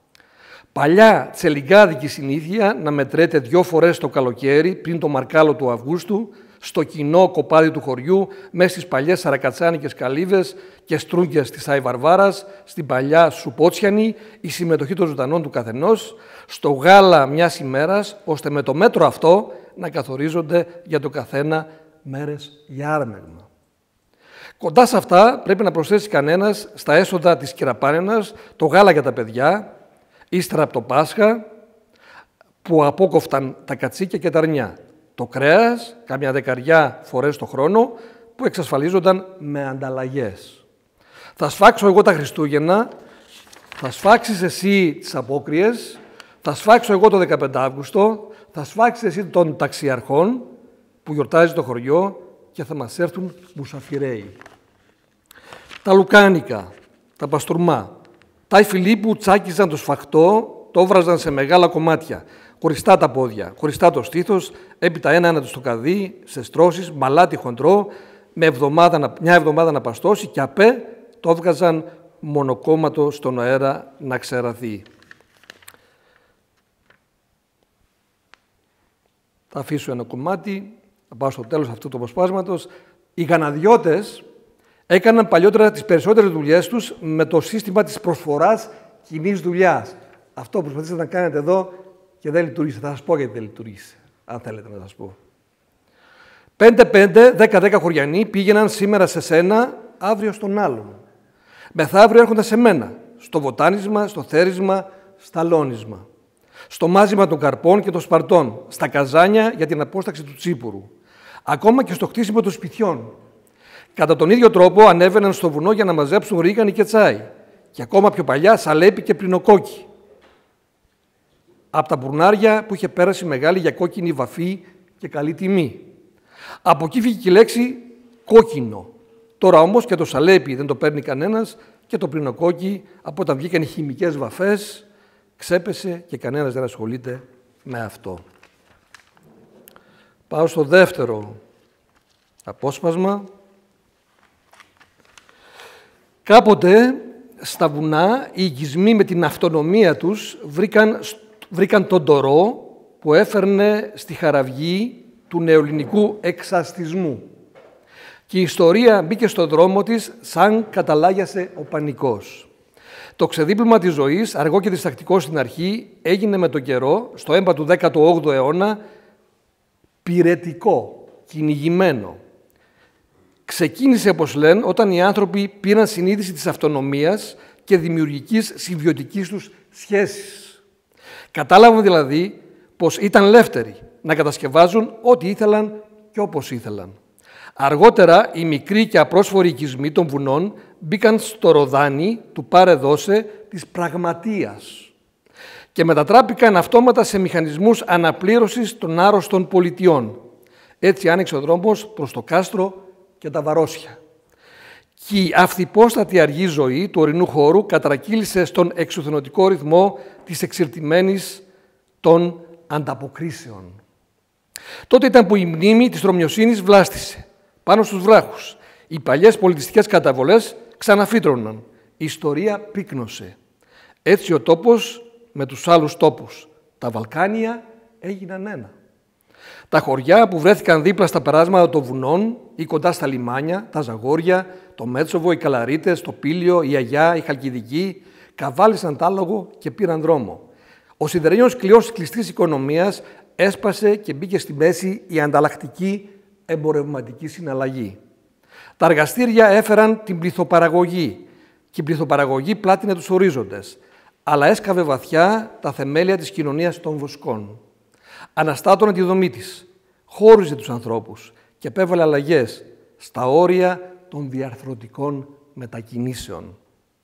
Παλιά τσελιγκάδικη συνήθεια να μετρέται 2 φορές το καλοκαίρι πριν το μαρκάλο του Αυγούστου, στο κοινό κοπάδι του χωριού, μέσα στις παλιές σαρακατσάνικες καλύβες και στρούγκες της Άι Βαρβάρας, στην παλιά Σουπότσιανη, η συμμετοχή των ζωντανών του καθενός, στο γάλα μιας ημέρας, ώστε με το μέτρο αυτό να καθορίζονται για το καθένα μέρες για άρμεγμα. Κοντά σε αυτά πρέπει να προσθέσει κανένας στα έσοδα της κυραπάνενας το γάλα για τα παιδιά, ύστερα από το Πάσχα, που απόκοφταν τα κατσίκια και τα αρνιά. Το κρέας, κάμια 10 φορές το χρόνο, που εξασφαλίζονταν με ανταλλαγές. Θα σφάξω εγώ τα Χριστούγεννα, θα σφάξεις εσύ τις απόκριες, θα σφάξω εγώ το 15 Αύγουστο, θα σφάξεις εσύ των ταξιαρχών που γιορτάζει το χωριό και θα μας έρθουν μουσαφιρέοι. Τα λουκάνικα, τα παστούρμα, τα υφηλοί που τσάκιζαν το σφαχτό, το έβραζαν σε μεγάλα κομμάτια. Χωριστά τα πόδια, χωριστά το στήθος, έπειτα ένα του στο καδί, σε στρώσεις, μαλάτι χοντρό, με μια εβδομάδα να παστώσει και απέ το έβγαζαν μονοκόμματο στον αέρα να ξεραθεί. Θα αφήσω ένα κομμάτι, θα πάω στο τέλος αυτού του αποσπάσματος. Οι γαναδιώτες έκαναν παλιότερα τις περισσότερες δουλειές τους με το σύστημα της προσφοράς κοινής δουλειάς. Αυτό που προσπαθήσατε να κάνετε εδώ και δεν λειτουργήσε. Θα σας πω γιατί δεν λειτουργήσε, αν θέλετε να σας πω. 5-5, 10-10 χωριανοί πήγαιναν σήμερα σε σένα, αύριο στον άλλον. Μεθαύριο έρχονταν σε μένα, στο βοτάνισμα, στο θέρισμα, στα λόνισμα. Στο μάζιμα των καρπών και των σπαρτών, στα καζάνια για την απόσταξη του τσίπουρου. Ακόμα και στο χτίσιμο των σπιτιών. Κατά τον ίδιο τρόπο ανέβαιναν στο βουνό για να μαζέψουν ρίγανη και τσάι. Και ακόμα πιο παλιά σαλέπι και πληνοκόκκι. Από τα μπουρνάρια που είχε πέρασει μεγάλη για κόκκινη βαφή και καλή τιμή. Από εκεί φύγει και η λέξη κόκκινο. Τώρα όμως και το σαλέπι δεν το παίρνει κανένας και το πληνοκόκκι από όταν βγήκαν οι χημικές βαφές ξέπεσε και κανένας δεν ασχολείται με αυτό. Πάω στο δεύτερο απόσπασμα. Κάποτε στα βουνά οι οικισμοί με την αυτονομία τους βρήκαν τον τορό που έφερνε στη χαραυγή του νεοελληνικού εξαστισμού. Και η ιστορία μπήκε στον δρόμο της σαν καταλάγιασε ο πανικός. Το ξεδίπλωμα της ζωής, αργό και διστακτικό στην αρχή, έγινε με τον καιρό, στο έμπα του 18ου αιώνα, πυρετικό, κυνηγημένο. ξεκίνησε, όπως λένε, όταν οι άνθρωποι πήραν συνείδηση της αυτονομίας και δημιουργικής συμβιωτικής τους σχέσης. Κατάλαβαν δηλαδή πως ήταν ελεύθεροι να κατασκευάζουν ό,τι ήθελαν και όπως ήθελαν. Αργότερα, οι μικροί και απρόσφοροι οικισμοί των βουνών μπήκαν στο ροδάνι του πάρε-δώσε της πραγματείας και μετατράπηκαν αυτόματα σε μηχανισμούς αναπλήρωσης των άρρωστων πολιτιών. Έτσι άνοιξε ο δρόμος προς το κάστρο και τα βαρόσια. Και η αυθυπόστατη αργή ζωή του ορεινού χώρου κατρακύλησε στον εξουθενωτικό ρυθμό της εξηρτημένης των ανταποκρίσεων. Τότε ήταν που η μνήμη της Ρωμιοσύνης βλάστησε πάνω στους βράχους. Οι παλιές πολιτιστικές καταβολές ξαναφύτρωναν. Η ιστορία πύκνωσε. Έτσι ο τόπος με τους άλλους τόπους. Τα Βαλκάνια έγιναν ένα. Τα χωριά που βρέθηκαν δίπλα στα περάσματα των βουνών ή κοντά στα λιμάνια, τα Ζαγόρια, το Μέτσοβο, οι Καλαρίτες, το Πήλιο, η Αγιά, η Χαλκιδική, καβάλισαν τ' άλογο και πήραν δρόμο. Ο σιδερένιος κλειός της κλειστής οικονομίας έσπασε και μπήκε στη μέση η ανταλλακτική εμπορευματική συναλλαγή. Τα εργαστήρια έφεραν την πληθοπαραγωγή και η πληθοπαραγωγή πλάτινε τους ορίζοντες, αλλά έσκαβε βαθιά τα θεμέλια της κοινωνίας των βοσκών. Αναστάτωνε τη δομή της, χώριζε τους ανθρώπους και επέβαλε αλλαγές στα όρια των διαρθρωτικών μετακινήσεων.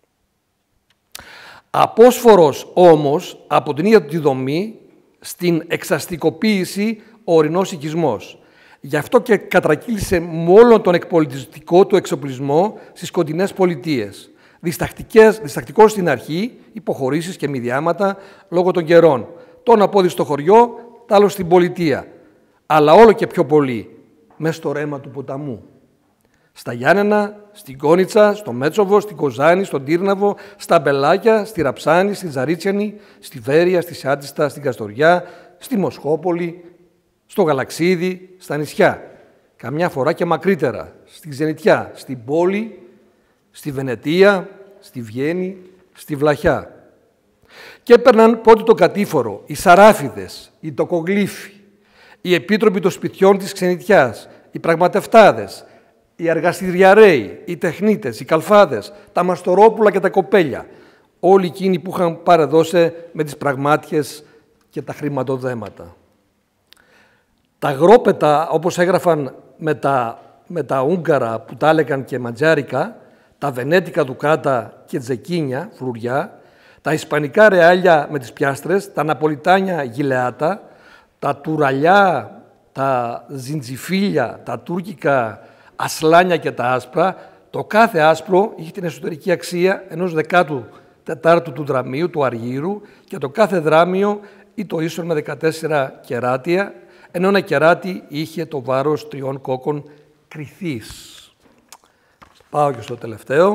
Απόσφορος όμως από την ίδια τη δομή στην εξαστικοποίηση ο ορεινός οικισμός. Γι' αυτό και κατρακύλησε με όλον τον εκπολιτιστικό του εξοπλισμό στις κοντινές πολιτείες. Διστακτικός στην αρχή, υποχωρήσεις και μηδιάματα λόγω των καιρών. Το ένα πόδι στο χωριό, τ' άλλο στην πολιτεία. Αλλά όλο και πιο πολύ, μες στο ρέμα του ποταμού. Στα Γιάννενα, στην Κόνιτσα, στο Μέτσοβο, στην Κοζάνη, στον Τύρναβο, στα Μπελάκια, στη Ραψάνη, στη Ζαρίτσιανη, στη Βέρεια, στη Σάντιστα, στην Καστοριά, στη Μοσχόπολη, στο Γαλαξίδι, στα νησιά. Καμιά φορά και μακρύτερα, στη Ξενιτιά, στην πόλη, στη Βενετία, στη Βιέννη, στη Βλαχιά. Και έπαιρναν πότε το κατήφορο, οι Σαράφιδες, οι Τοκογλύφοι, οι επίτροποι των σπιτιών της Ξενιτιάς, οι πραγματευτάδες, οι εργαστηριαρέοι, οι τεχνίτες, οι καλφάδες, τα μαστορόπουλα και τα κοπέλια. Όλοι εκείνοι που είχαν παρεδώσει με τις πραγμάτιες και τα χρηματοδέματα. Τα αγρόπετα, όπως έγραφαν με τα Ούγγαρα που τα έλεγαν και ματζάρικα, τα βενέτικα δουκάτα και τζεκίνια, φλουριά, τα ισπανικά ρεάλια με τις πιάστρες, τα ναπολιτάνια γιλεάτα, τα τουραλιά, τα ζιντζιφίλια, τα τουρκικά ασλάνια και τα άσπρα, το κάθε άσπρο είχε την εσωτερική αξία ενός 14ου του δραμείου, του αργύρου, και το κάθε δράμιο ή το ίσον με 14 κεράτια, ενώ ένα κεράτι είχε το βάρος 3 κόκκων κρυθής. Πάω και στο τελευταίο.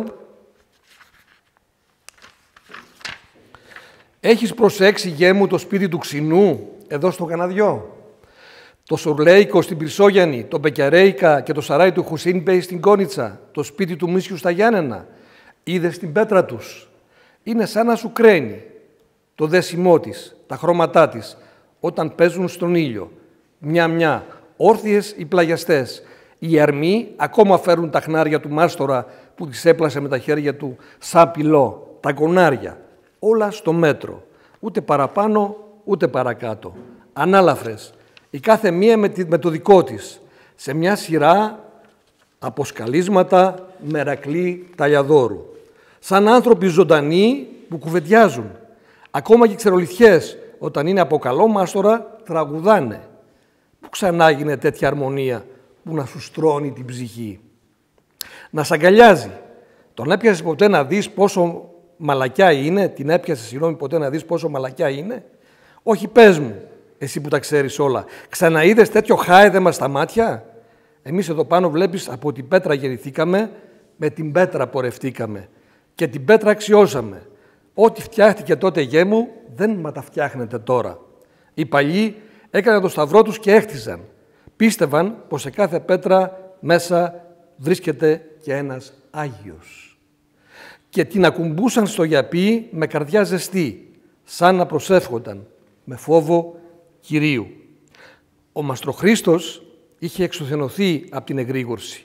Έχεις προσέξει, γέ μου, το σπίτι του Ξινού, εδώ στο Καναδιό? Το Σουρλέικο στην Πυρσόγιανη, το Μπεκιαρέικα και το σαράι του Χουσίν Μπέι στην Κόνιτσα, το σπίτι του Μίσιου στα Γιάννενα? Είδες την πέτρα τους? Είναι σαν να σου κραίνει το δέσιμό της, τα χρώματά της, όταν παίζουν στον ήλιο. Μια-μια, όρθιες οι πλαγιαστές. Οι αρμοί ακόμα φέρουν τα χνάρια του μάστορα που τις έπλασε με τα χέρια του σαν πυλό, τα κονάρια. Όλα στο μέτρο, ούτε παραπάνω ούτε παρακάτω. Ανάλαφρες, η κάθε μία με το δικό της, σε μια σειρά από σκαλίσματα μερακλή ταλιαδόρου. Σαν άνθρωποι ζωντανοί που κουβεντιάζουν. Ακόμα και ξερολιθιές, όταν είναι από καλό μάστορα, τραγουδάνε. Πού ξανά έγινε τέτοια αρμονία που να σου στρώνει την ψυχή? Να σ' αγκαλιάζει. Τον έπιασες ποτέ να δεις πόσο μαλακιά είναι? Την έπιασες, συγγνώμη, ποτέ να δεις πόσο μαλακιά είναι? Όχι, πες μου, εσύ που τα ξέρεις όλα. Ξαναείδες τέτοιο χάιδεμα στα μάτια? Εμείς εδώ πάνω βλέπεις, από την πέτρα γεννηθήκαμε, με την πέτρα πορευτήκαμε και την πέτρα αξιώσαμε. Ό,τι φτιάχτηκε τότε, γέ μου, δεν μα τα φτιάχνετε τώρα. Οι παλιοί έκαναν το σταυρό τους και έχτιζαν. Πίστευαν πως σε κάθε πέτρα μέσα βρίσκεται και ένας Άγιος. Και την ακουμπούσαν στο γιαπί με καρδιά ζεστή, σαν να προσεύχονταν, με φόβο Κυρίου. Ο Μαστροχρήστος είχε εξουθενωθεί από την εγρήγορση,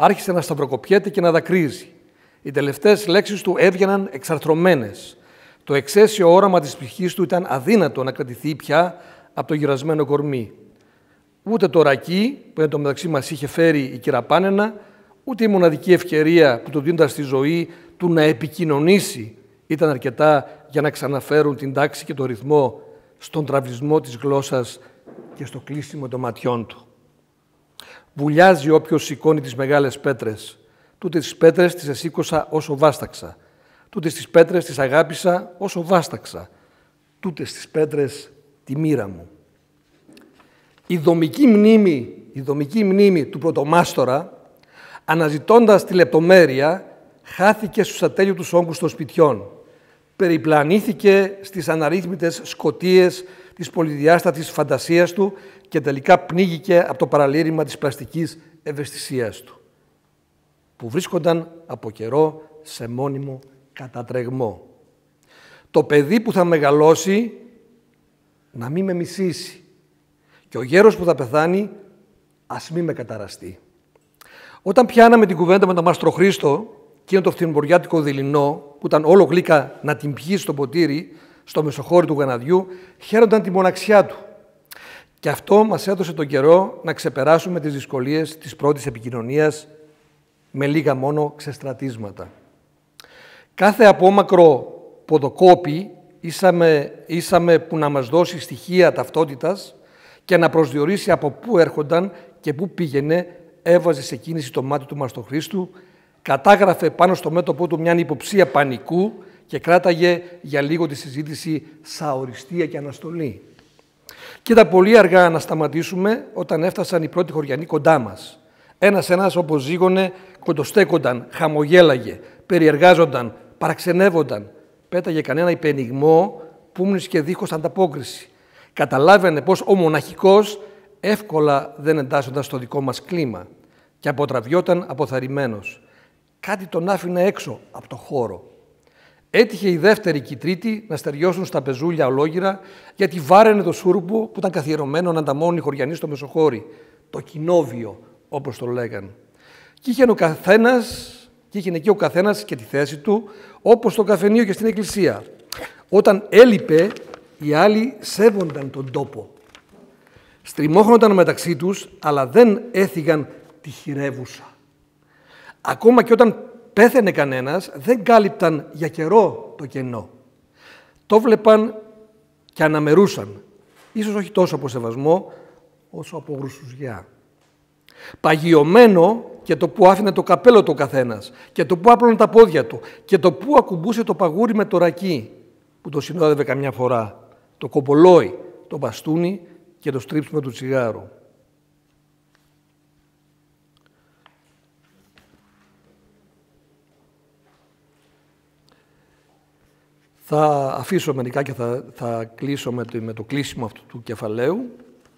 άρχισε να σταυροκοπιέται και να δακρύζει. Οι τελευταίες λέξεις του έβγαιναν εξαρθρωμένες. Το εξαίσιο όραμα της ψυχής του ήταν αδύνατο να κρατηθεί πια από το γυρασμένο κορμί. Ούτε το ρακί που εν τω μεταξύ μας είχε φέρει η κυρα Πάνενα, ούτε η μοναδική ευκαιρία που του δίνονταν στη ζωή του να επικοινωνήσει ήταν αρκετά για να ξαναφέρουν την τάξη και το ρυθμό στον τραυλισμό της γλώσσας και στο κλείσιμο των ματιών του. Βουλιάζει όποιος σηκώνει τις μεγάλες πέτρες. Τούτες τις πέτρες τις εσήκωσα όσο βάσταξα. Τούτες τις πέτρες τις αγάπησα όσο βάσταξα. Τούτες τις πέτρες τη μοίρα μου. Η δομική μνήμη του πρωτομάστορα, αναζητώντας τη λεπτομέρεια, χάθηκε στους ατέλειωτους όγκους των σπιτιών. Περιπλανήθηκε στις αναρρύθμιτες σκοτίες της πολυδιάστατης φαντασίας του και τελικά πνίγηκε από το παραλήρημα της πλαστικής ευαισθησίας του, που βρίσκονταν από καιρό σε μόνιμο κατατρεγμό. Το παιδί που θα μεγαλώσει να μην με μισήσει και ο γέρος που θα πεθάνει ας μην με καταραστεί. Όταν πιάναμε την κουβέντα με τον Μάστρο Χρήστο, εκείνο το φθινομποριάτικο δειλινό, που ήταν όλο γλύκα να την πιει στο ποτήρι, στο μεσοχώρι του γαναδιού, χαίρονταν τη μοναξιά του. Και αυτό μας έδωσε τον καιρό να ξεπεράσουμε τις δυσκολίες της πρώτης επικοινωνίας με λίγα μόνο ξεστρατίσματα. Κάθε απόμακρο ποδοκόπη ήσαμε που να μας δώσει στοιχεία ταυτότητας και να προσδιορίσει από πού έρχονταν και πού πήγαινε, έβαζε σε κίνηση το μάτι του Μαστοχρήστου, κατάγραφε πάνω στο μέτωπό του μια υποψία πανικού και κράταγε για λίγο τη συζήτηση σαν οριστία και αναστολή. Και ήταν πολύ αργά να σταματήσουμε όταν έφτασαν οι πρώτοι χωριανοί κοντά μας. Ένας όπως ζήγωνε, κοντοστέκονταν, χαμογέλαγε, περιεργάζονταν, παραξενεύονταν. Πέταγε κανένα υπενιγμό που μνήσκε δίχως ανταπόκριση. Καταλάβαινε πως ο μοναχικός εύκολα δεν εντάσσονταν στο δικό μας κλίμα και αποτραβιόταν αποθαρρυμένος. Κάτι τον άφηνε έξω από το χώρο. Έτυχε η δεύτερη και η τρίτη να στεριώσουν στα πεζούλια ολόγυρα, γιατί βάραινε το σούρουπο που ήταν καθιερωμένο να ανταμώνουν οι χωριανοί στο μεσοχώρι. Το κοινόβιο, όπως το λέγαν. Και είχε εκεί ο καθένας και τη θέση του, όπως στο καφενείο και στην εκκλησία. Όταν έλειπε, οι άλλοι σέβονταν τον τόπο. Στριμώχνονταν μεταξύ τους, αλλά δεν έθιγαν τη χειρεύουσα. Ακόμα και όταν πέθαινε κανένας, δεν κάλυπταν για καιρό το κενό. Το βλέπαν και αναμερούσαν, ίσως όχι τόσο από σεβασμό, όσο από γρουσουζιά. Παγιωμένο και το που άφηνε το καπέλο του καθένας, και το που άπλωνε τα πόδια του, και το που ακουμπούσε το παγούρι με το ρακί, που το συνόδευε καμιά φορά, το κομπολόι, το μπαστούνι και το στρίψιμο του τσιγάρου. Θα αφήσω μερικά και θα κλείσω με το κλείσιμο αυτού του κεφαλαίου.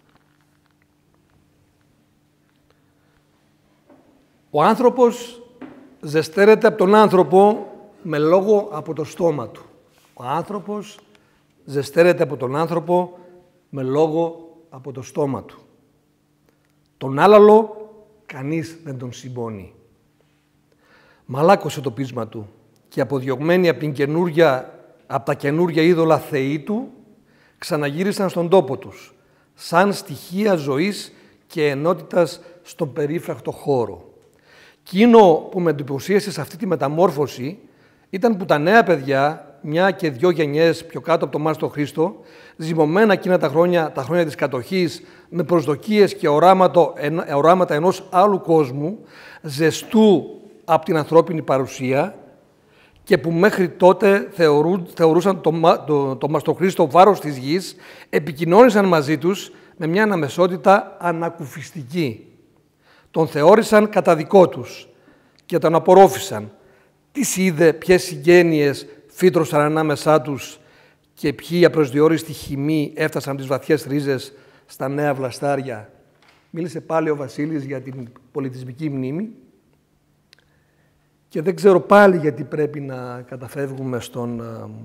Ο άνθρωπος ζεσταίνεται από τον άνθρωπο με λόγο από το στόμα του. Ο άνθρωπος ζεσταίνεται από τον άνθρωπο με λόγο από το στόμα του. Τον άλαλο κανείς δεν τον συμπώνει. Μαλάκωσε το πείσμα του και αποδιωγμένοι από τα καινούρια είδωλα θεοί του, ξαναγύρισαν στον τόπο τους, σαν στοιχεία ζωής και ενότητας στον περίφραχτο χώρο. Εκείνο που με εντυπωσίασε σε αυτή τη μεταμόρφωση ήταν που τα νέα παιδιά, μια και δυο γενιές πιο κάτω από τον Μάστο Χρήστο, ζυμωμένα εκείνα τα χρόνια της κατοχής, με προσδοκίες και οράματα ενός άλλου κόσμου, ζεστού από την ανθρώπινη παρουσία, και που μέχρι τότε θεωρούσαν το Μαστοχρήστο βάρος της γης, επικοινώνησαν μαζί τους με μια αναμεσότητα ανακουφιστική. Τον θεώρησαν κατά δικό τους και τον απορρόφησαν. Τι είδε, ποιες συγγένειες φύτρωσαν ανάμεσά τους και ποιοι απροσδιόριστοι χυμοί έφτασαν από τις βαθιές ρίζες στα νέα βλαστάρια. Μίλησε πάλι ο Βασίλης για την πολιτισμική μνήμη. Και δεν ξέρω πάλι γιατί πρέπει να καταφεύγουμε στον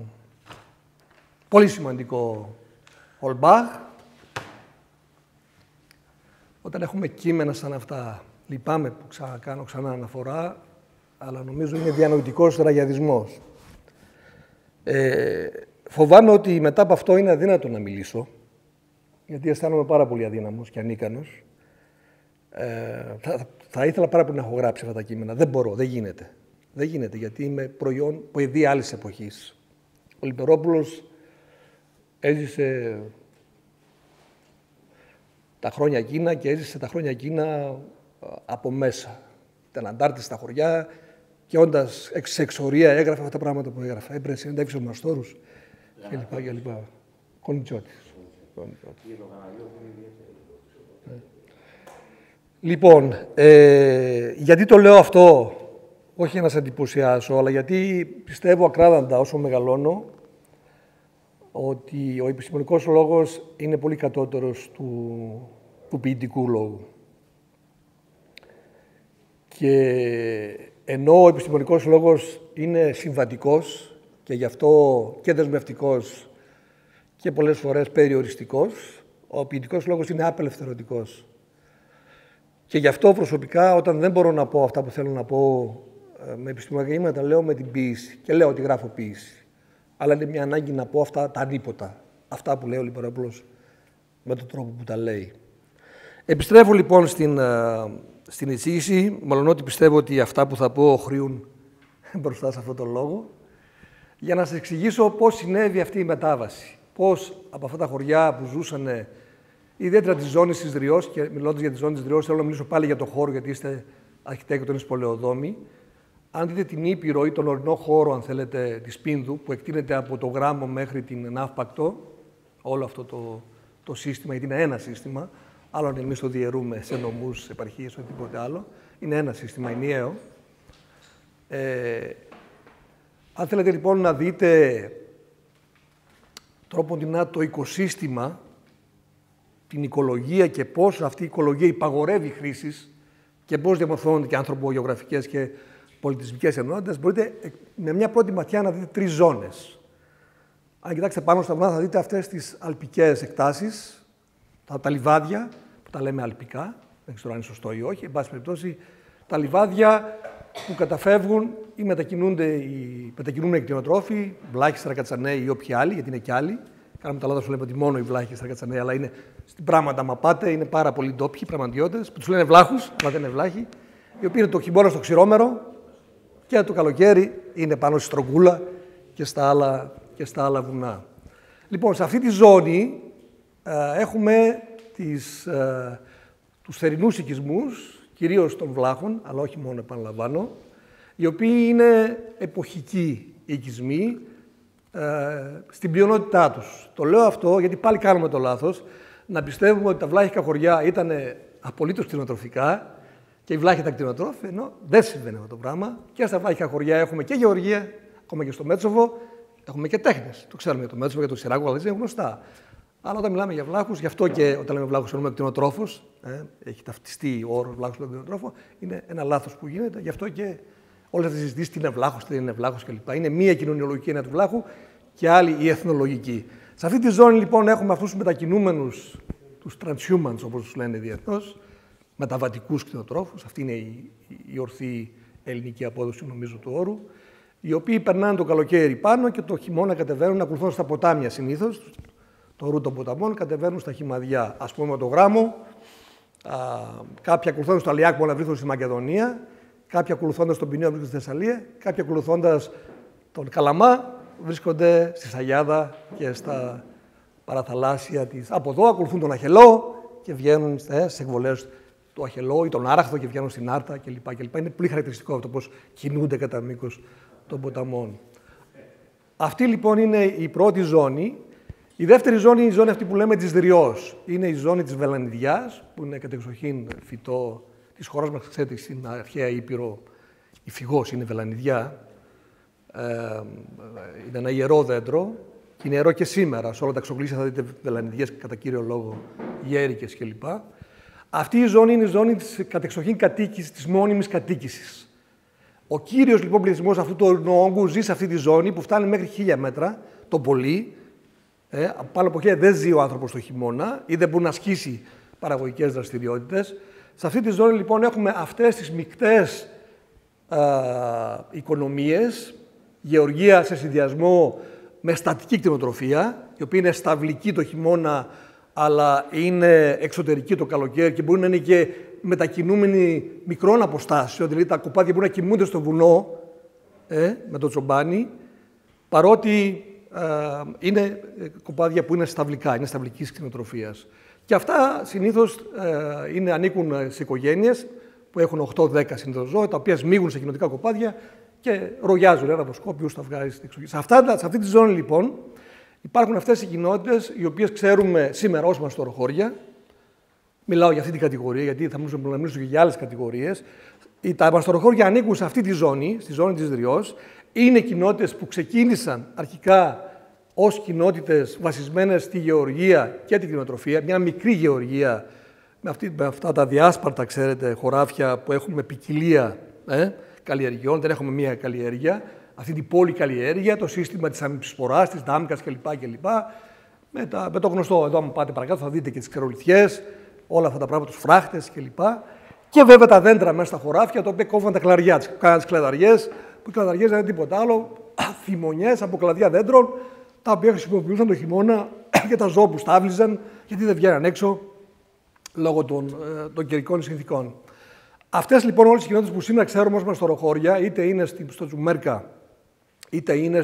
πολύ σημαντικό Χολμπάχ, όταν έχουμε κείμενα σαν αυτά, Λυπάμαι που κάνω ξανά αναφορά, αλλά νομίζω είναι διανοητικός ραγιαδισμός. Φοβάμαι ότι μετά από αυτό είναι αδύνατο να μιλήσω, γιατί αισθάνομαι πάρα πολύ αδύναμος και ανίκανος. Θα ήθελα πάρα πολύ να έχω γράψει αυτά τα κείμενα. Δεν μπορώ, δεν γίνεται. Δεν γίνεται, γιατί είμαι προϊόν παιδί άλλης εποχής. Ο Λιπερόπουλος έζησε τα χρόνια εκείνα και έζησε τα χρόνια εκείνα από μέσα. Ήταν αντάρτης στα χωριά και όντας σε εξορία έγραφε αυτά τα πράγματα που έγραφε. Έπρεπε να συνεντεύξει ο Μαστόρους κλπ. Κονιτσιώτης. Λοιπόν, γιατί το λέω αυτό, όχι για να σε εντυπωσιάσω, αλλά γιατί πιστεύω ακράδαντα όσο μεγαλώνω ότι ο επιστημονικός λόγος είναι πολύ κατώτερος του ποιητικού λόγου. Και ενώ ο επιστημονικός λόγος είναι συμβατικός και γι' αυτό και δεσμευτικός και πολλές φορές περιοριστικός, ο ποιητικός λόγος είναι απελευθερωτικός. Και γι' αυτό προσωπικά, όταν δεν μπορώ να πω αυτά που θέλω να πω με επιστημονικά κείμενα, τα λέω με την ποίηση. Και λέω ότι γράφω ποίηση. Αλλά είναι μια ανάγκη να πω αυτά τα ανίποτα. Αυτά που λέει ο Λιπερόπουλος με τον τρόπο που τα λέει. Επιστρέφω λοιπόν στην εισήγηση, μάλλον ότι πιστεύω ότι αυτά που θα πω χρήουν μπροστά σε αυτό το λόγο, για να σας εξηγήσω πώς συνέβη αυτή η μετάβαση. Πώς από αυτά τα χωριά που ζούσαν, ιδιαίτερα τη ζώνη της Δριός, και μιλώντας για τη ζώνη της Δριός, θέλω να μιλήσω πάλι για το χώρο, γιατί είστε αρχιτέκτονες Πολεοδόμοι. Αν δείτε την Ήπειρο ή τον ορεινό χώρο, αν θέλετε, της Πίνδου, που εκτείνεται από το Γράμμο μέχρι την Ναύπακτο, όλο αυτό το σύστημα, γιατί είναι ένα σύστημα, άλλο αν εμείς το διαιρούμε σε νομούς, σε επαρχίες, οτιδήποτε άλλο, είναι ένα σύστημα ενιαίο. Αν θέλετε λοιπόν να δείτε τρόποντινά το οικοσύστημα, την οικολογία και πώς αυτή η οικολογία υπαγορεύει χρήσεις και πώς διαμορφώνονται και ανθρωπογεωγραφικές και πολιτισμικές ενότητες, μπορείτε με μια πρώτη ματιά να δείτε 3 ζώνες. Αν κοιτάξετε πάνω στα βουνά θα δείτε αυτές τις αλπικές εκτάσεις, τα λιβάδια, που τα λέμε αλπικά, δεν ξέρω αν είναι σωστό ή όχι, εν πάση περιπτώσει, τα λιβάδια που καταφεύγουν ή μετακινούν οι κτηνοτρόφοι, βλάχοι, στρακατσανέοι ή όποιοι άλλοι, γιατί είναι κι άλλοι. Κάνουμε τα λάθος που λέμε ότι μόνο οι βλάχοι και στρακατσανέοι, αλλά είναι στην πράγματα, άμα πάτε, είναι πάρα πολλοί ντόπιοι, πραγματιώτες, που τους λένε βλάχους, αλλά δεν είναι βλάχοι, οι οποίοι είναι το χειμώνα στο ξηρόμερο και το καλοκαίρι είναι πάνω στη Στρογγούλα και στα άλλα βουνά. Λοιπόν, σε αυτή τη ζώνη έχουμε τους θερινούς οικισμούς, κυρίως των βλάχων, αλλά όχι μόνο, επαναλαμβάνω, οι οποίοι είναι εποχικοί οικισμοί στην πλειονότητά τους. Το λέω αυτό γιατί πάλι κάνουμε το λάθος να πιστεύουμε ότι τα βλάχικα χωριά ήταν απολύτως κτηνοτροφικά και οι βλάχοι ήταν κτηνοτρόφοι, ενώ δεν συμβαίνει αυτό το πράγμα. Και στα βλάχικα χωριά έχουμε και γεωργία, ακόμα και στο Μέτσοβο, έχουμε και τέχνες. Το ξέρουμε για το Μέτσοβο, για το Σιράκο, αλλά είναι γνωστά. Αλλά όταν μιλάμε για βλάχους, γι' αυτό και όταν λέμε βλάχους εννοούμε κτηνοτρόφους, έχει ταυτιστεί ο όρος βλάχος με τον κτηνοτρόφο, είναι ένα λάθος που γίνεται. Γι' αυτό και όλες αυτές οι συζητήσεις τι είναι βλάχος, τι δεν είναι βλάχος κλπ. Είναι μία κοινωνιολογική έννοια του βλάχου και άλλη η εθνολογική. Σε αυτή τη ζώνη λοιπόν έχουμε αυτούς τους μετακινούμενους, τους transhumans όπως τους λένε διεθνώς, μεταβατικούς κτηνοτρόφους, αυτή είναι η ορθή ελληνική απόδοση νομίζω του όρου, οι οποίοι περνάνε το καλοκαίρι πάνω και το χειμώνα κατεβαίνουν, ακολουθώντας τα ποτάμια συνήθως, το ρου των ποταμών, κατεβαίνουν στα χυμαδιά, ας πούμε το Γράμμο, κάποιοι ακολουθώντας το Αλιάκ που να βρίσκονται στη Μακεδονία, κάποιοι ακολουθώντας τον Ποιναίο βρίσκονται στη Θεσσαλία, κάποιοι ακολουθώντας τον Καλαμά βρίσκονται στη Σαγιάδα και στα παραθαλάσσια της. Από εδώ ακολουθούν τον Αχελό και βγαίνουν στις εκβολές του Αχελό ή τον Άραχθο και βγαίνουν στην Άρτα κλπ. Είναι πολύ χαρακτηριστικό αυτό πώς κινούνται κατά μήκος των ποταμών. Αυτή λοιπόν είναι η πρώτη ζώνη. Η δεύτερη ζώνη είναι η ζώνη αυτή που λέμε της Δριός. Είναι η ζώνη της Βελανιδιάς, που είναι κατεξοχήν φυτό της χώρας μας. Ξέρετε, στην αρχαία Ήπειρο η φυγός είναι Βελανιδιά. Είναι ένα ιερό δέντρο και είναι ιερό και σήμερα. Σε όλα τα εξοκλήσια θα δείτε βελανιδιές κατά κύριο λόγο γέρικες κλπ. Αυτή η ζώνη είναι η ζώνη της κατεξοχήν κατοίκησης, της μόνιμης κατοίκησης. Ο κύριος λοιπόν πληθυσμός αυτού του όγκου ζει σε αυτή τη ζώνη που φτάνει μέχρι 1000 μέτρα το πολύ. Πάνω από 1000 δεν ζει ο άνθρωπος το χειμώνα ή δεν μπορεί να ασκήσει παραγωγικές δραστηριότητες. Σε αυτή τη ζώνη λοιπόν έχουμε αυτές τις μικτές οικονομίες, γεωργία σε συνδυασμό με στατική κτηνοτροφία, η οποία είναι σταυλική το χειμώνα, αλλά είναι εξωτερική το καλοκαίρι και μπορεί να είναι και μετακινούμενη μικρών αποστάσεων, δηλαδή τα κοπάδια μπορούν να κοιμούνται στο βουνό με το τσομπάνι, παρότι είναι κοπάδια που είναι σταυλικά, είναι σταυλικής κτηνοτροφίας. Και αυτά συνήθως ανήκουν σε οικογένειες που έχουν 8-10 συνήθως ζώα, τα οποία σμίγουν σε κοινοτικά κοπάδια και ρογιάζουν ένα από σκόπιους, τα βγάζει στην εξοχή. Σε αυτή τη ζώνη λοιπόν υπάρχουν αυτές οι κοινότητες, οι οποίες ξέρουμε σήμερα ως μαστοροχώρια. Μιλάω για αυτή την κατηγορία, γιατί θα μπορούσαμε να μιλήσω και για άλλες κατηγορίες. Τα μαστοροχώρια ανήκουν σε αυτή τη ζώνη, στη ζώνη της Δριός. Είναι κοινότητες που ξεκίνησαν αρχικά ως κοινότητες βασισμένες στη γεωργία και την κτηνοτροφία, μια μικρή γεωργία με αυτά τα διάσπαρτα, ξέρετε, χωράφια που έχουμε ποικιλία καλλιεργειών, δεν έχουμε μία καλλιέργεια. Αυτή την πολυκαλλιέργεια, το σύστημα της αμυψισποράς, της δάμκας κλπ. Με το γνωστό, εδώ αν πάτε παρακάτω θα δείτε και τις ξερολιθιές, όλα αυτά τα πράγματα, τους φράχτες κλπ. Και βέβαια τα δέντρα μέσα στα χωράφια, τα οποία κόβαν τα κλαδαριά, κάναν τις κλαδαριές, που οι κλαδαριές δεν είναι τίποτα άλλο, θυμονιές από κλαδιά δέντρων, τα οποία χρησιμοποιούσαν το χειμώνα για τα ζώα που στάβλιζαν, γιατί δεν βγαίναν έξω λόγω των καιρικών συνθηκών. Αυτές λοιπόν όλες οι κοινότητες που σήμερα ξέρουμε ως μαστοροχώρια, είτε είναι στο Τζουμέρκα, είτε είναι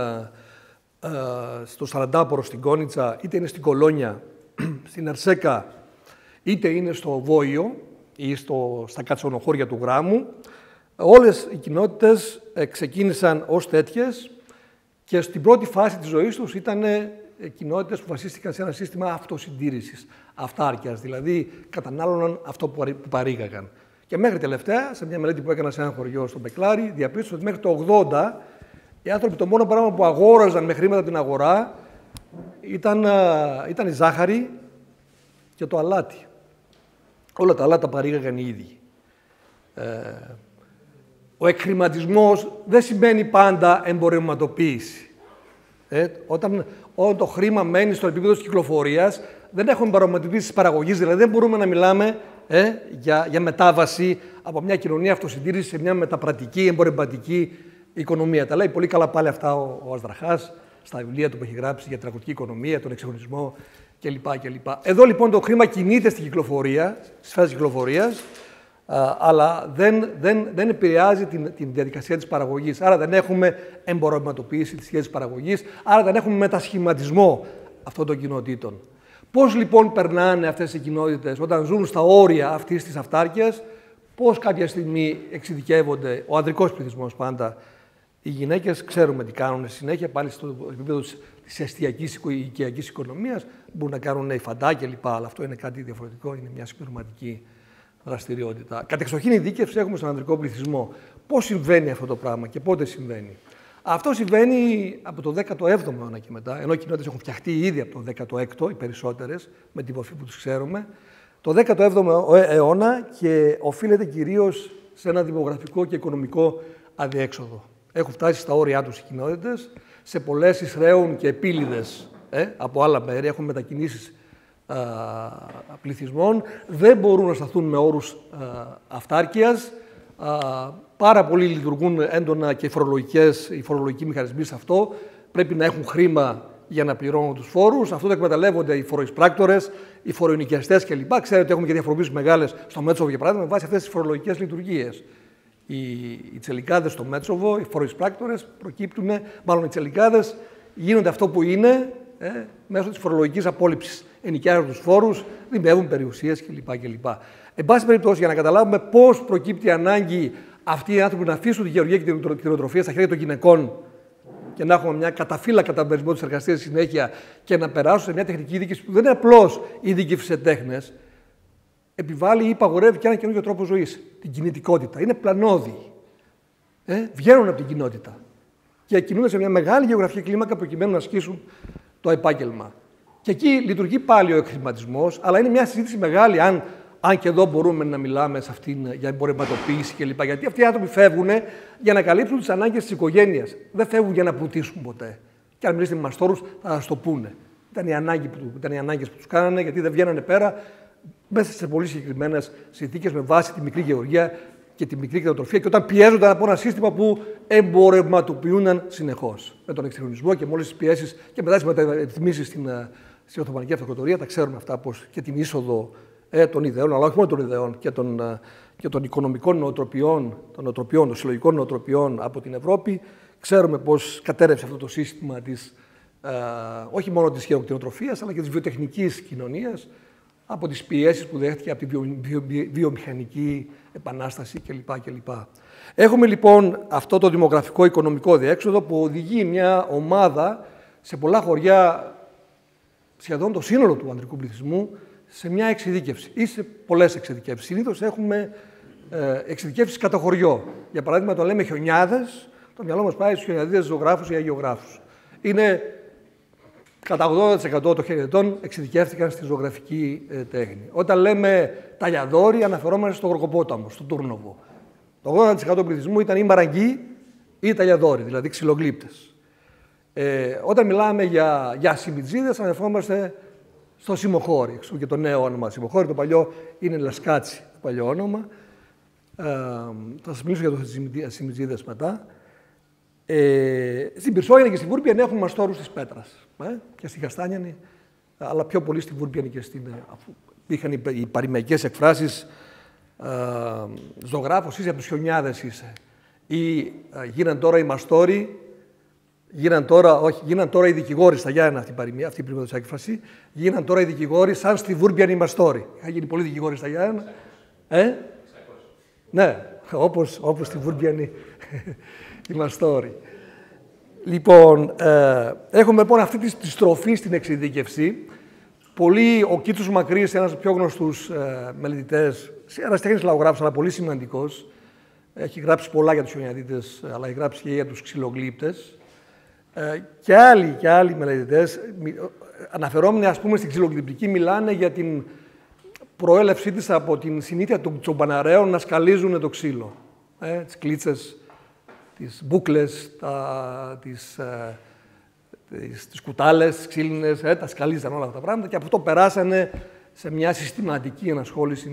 στο Σαραντάπορο, στην Κόνιτσα, είτε είναι στην Κολόνια, στην Ερσέκα, είτε είναι στο Βόιο ή στα κατσονοχώρια του Γράμμου, όλες οι κοινότητες ξεκίνησαν ως τέτοιες και στην πρώτη φάση της ζωής τους ήταν κοινότητες που βασίστηκαν σε ένα σύστημα αυτοσυντήρησης, αυτάρκειας, δηλαδή κατανάλωναν αυτό που παρήγαγαν. Και μέχρι τελευταία, σε μια μελέτη που έκανα σε ένα χωριό στο Μπεκλάρι, διαπίστωσα ότι μέχρι το 80 οι άνθρωποι το μόνο πράγμα που αγόραζαν με χρήματα από την αγορά ήταν η ζάχαρη και το αλάτι. Όλα τα άλλα τα παρήγαγαν οι ίδιοι. Ο εκχρηματισμός δεν σημαίνει πάντα εμπορευματοποίηση. Όταν το χρήμα μένει στο επίπεδο της κυκλοφορίας, δεν έχουμε εμπορευματοποίηση της παραγωγής, δηλαδή δεν μπορούμε να μιλάμε για μετάβαση από μια κοινωνία αυτοσυντήρησης σε μια μεταπρατική, εμπορευματική οικονομία. Τα λέει πολύ καλά πάλι αυτά ο Αζδραχάς στα βιβλία του που έχει γράψει για την αγροτική οικονομία, τον εξυγχρονισμό κλπ. Εδώ λοιπόν το χρήμα κινείται στην κυκλοφορία, στη σφαίρα της κυκλοφορίας, αλλά δεν επηρεάζει την διαδικασία της παραγωγής. Άρα δεν έχουμε εμπορευματοποίηση της σχέσης παραγωγής, άρα δεν έχουμε μετασχηματισμό αυτών των κοινοτήτων. Πώς λοιπόν περνάνε αυτές οι κοινότητες όταν ζουν στα όρια αυτής της αυτάρκειας, πώς κάποια στιγμή εξειδικεύονται, ο ανδρικός πληθυσμός πάντα, οι γυναίκες ξέρουμε τι κάνουν συνέχεια, πάλι στο επίπεδο της εστιακής οικιακής οικονομίας, μπορούν να κάνουν υφαντά κλπ. Αλλά αυτό είναι κάτι διαφορετικό, είναι μια συμπληρωματική δραστηριότητα. Κατεξοχήν ειδίκευση έχουμε στον ανδρικό πληθυσμό. Πώς συμβαίνει αυτό το πράγμα και πότε συμβαίνει. Αυτό συμβαίνει από το 17ο αιώνα και μετά, ενώ οι κοινότητες έχουν φτιαχτεί ήδη από το 16ο, οι περισσότερες, με τη μορφή που τους ξέρουμε. Το 17ο αιώνα και οφείλεται κυρίως σε ένα δημογραφικό και οικονομικό αδιέξοδο. Έχουν φτάσει στα όρια τους οι κοινότητες, σε πολλές εισραίουν και επίλυδες από άλλα μέρη, έχουν μετακινήσεις πληθυσμών, δεν μπορούν να σταθούν με όρους αυτάρκειας. Πάρα πολλοί λειτουργούν έντονα και οι φορολογικοί μηχανισμοί σε αυτό. Πρέπει να έχουν χρήμα για να πληρώνουν τους φόρους. Αυτό το εκμεταλλεύονται οι φοροεισπράκτορες, οι φοροενοικιαστές κλπ. Ξέρετε ότι έχουμε και διαφοροποιήσεις μεγάλες στο Μέτσοβο, για παράδειγμα, με βάση αυτές τις φορολογικές λειτουργίες. Οι τσελικάδες στο Μέτσοβο, οι φοροεισπράκτορες προκύπτουν, μάλλον οι τσελικάδες γίνονται αυτό που είναι μέσω της φορολογικής απόλυψης. Ενοικιάζουν τους φόρους, δημιουργούν περιουσίες κλπ. Εν πάση περιπτώσει, για να καταλάβουμε πώς προκύπτει η ανάγκη αυτοί οι άνθρωποι να αφήσουν τη γεωργία και την κτηνοτροφία στα χέρια των γυναικών και να έχουμε μια καταφύλακα καταμερισμό της εργασίας στη συνέχεια και να περάσουν σε μια τεχνική ειδίκευση που δεν είναι απλώς η ειδίκευση σε τέχνες, επιβάλλει ή υπαγορεύει και ένα καινούργιο τρόπο ζωής. Την κινητικότητα. Είναι πλανώδη. Βγαίνουν από την κοινότητα και κινούνται σε μια μεγάλη γεωγραφική κλίμακα προκειμένου να ασκήσουν το επάγγελμα. Και εκεί λειτουργεί πάλι ο εκχρηματισμός, αλλά είναι μια συζήτηση μεγάλη, αν και εδώ μπορούμε να μιλάμε σε αυτήν για εμπορευματοποίηση κλπ. Γιατί αυτοί οι άνθρωποι φεύγουν για να καλύψουν τις ανάγκες της οικογένειας. Δεν φεύγουν για να πλουτίσουν ποτέ. Και αν μιλήσετε με μαστόρους, θα σας το πούνε. Ήταν οι ανάγκες που τους κάνανε, γιατί δεν βγαίνανε πέρα μέσα σε πολύ συγκεκριμένες συνθήκες με βάση τη μικρή γεωργία και τη μικρή κτηνοτροφία και όταν πιέζονταν από ένα σύστημα που εμπορευματοποιούνταν συνεχώς. Με τον εξυγχρονισμό και με όλες τις πιέσεις και μετά τις μεταρρυθμίσεις στην Οθωμανική Αυτοκρατορία, τα ξέρουμε αυτά πώς και την είσοδο των ιδεών, αλλά όχι μόνο των ιδεών και των οικονομικών νοοτροπιών, των συλλογικών νοοτροπιών από την Ευρώπη. Ξέρουμε πώς κατέρευσε αυτό το σύστημα όχι μόνο της γεωκτηνοτροφίας, αλλά και της βιοτεχνικής κοινωνίας, από τις πιέσεις που δέχτηκε από τη βιομηχανική επανάσταση κλπ. Έχουμε λοιπόν αυτό το δημογραφικό οικονομικό διέξοδο που οδηγεί μια ομάδα σε πολλά χωριά, σχεδόν το σύνολο του ανδρικού πληθυσμού, σε μια εξειδίκευση ή σε πολλές εξειδικεύσεις. Συνήθως έχουμε εξειδικεύσεις κατά χωριό. Για παράδειγμα, όταν λέμε χιονιάδες, το μυαλό μας πάει στους χιονιαδίδες ζωγράφους ή αγιογράφους. Είναι κατά 80% των χιονιαδών εξειδικεύτηκαν στη ζωγραφική τέχνη. Όταν λέμε ταλιαδόροι, αναφερόμαστε στο Γορκοπόταμο, στο Τούρνοβο. Το 80% του πληθυσμού ήταν ή μαραγκοί ή ταλιαδόροι, δηλαδή ξυλογλύπτες. Όταν μιλάμε για Σιμιτζίδες, αναφερόμαστε στο Σιμοχώρι, και το νέο όνομα Σιμοχώρι, το παλιό είναι Λασκάτσι, το παλιό όνομα. Θα σας μιλήσω για το Σιμιτζίδες μετά. Στην Πυρσόγεννη και στη Βούρπιανη έχουμε μαστόρους της πέτρας και στη Καστάνιανη, αλλά πιο πολύ στη Βούρπιανη και αφού είχαν οι παροιμαϊκές εκφράσεις ζωγράφος είσαι, από τους χιονιάδες είσαι. Ή γίναν τώρα οι μαστόροι, γίναν τώρα οι δικηγόροι στα Γιάννενα, αυτή η περίοδος έκφραση. Γίναν τώρα οι δικηγόροι σαν στη Βούρπιανη οι μαστόροι. Είχαν γίνει πολλοί δικηγόροι στα Γιάννενα. Ναι, όπως στη Βούρπιανη οι μαστόροι. Λοιπόν, έχουμε λοιπόν αυτή τη στροφή στην εξειδίκευση. Ο Κίτσος Μακρύς, ένας πιο γνωστούς μελετητές, ερασιτέχνης λαογράφος, αλλά πολύ σημαντικός, έχει γράψει πολλά για τους χιονιαδίτες, αλλά έχει γράψει και για τους ξυλογλύπτες. Και άλλοι μελετητές, αναφερόμενοι ας πούμε στην ξυλογλυπτική, μιλάνε για την προέλευσή της από την συνήθεια των τσομπαναρέων να σκαλίζουν το ξύλο. Τις κλίτσες, τις μπούκλες, τις κουτάλες, τις ξύλινες, τα σκαλίζαν όλα αυτά τα πράγματα και από αυτό περάσανε σε μια συστηματική ενασχόληση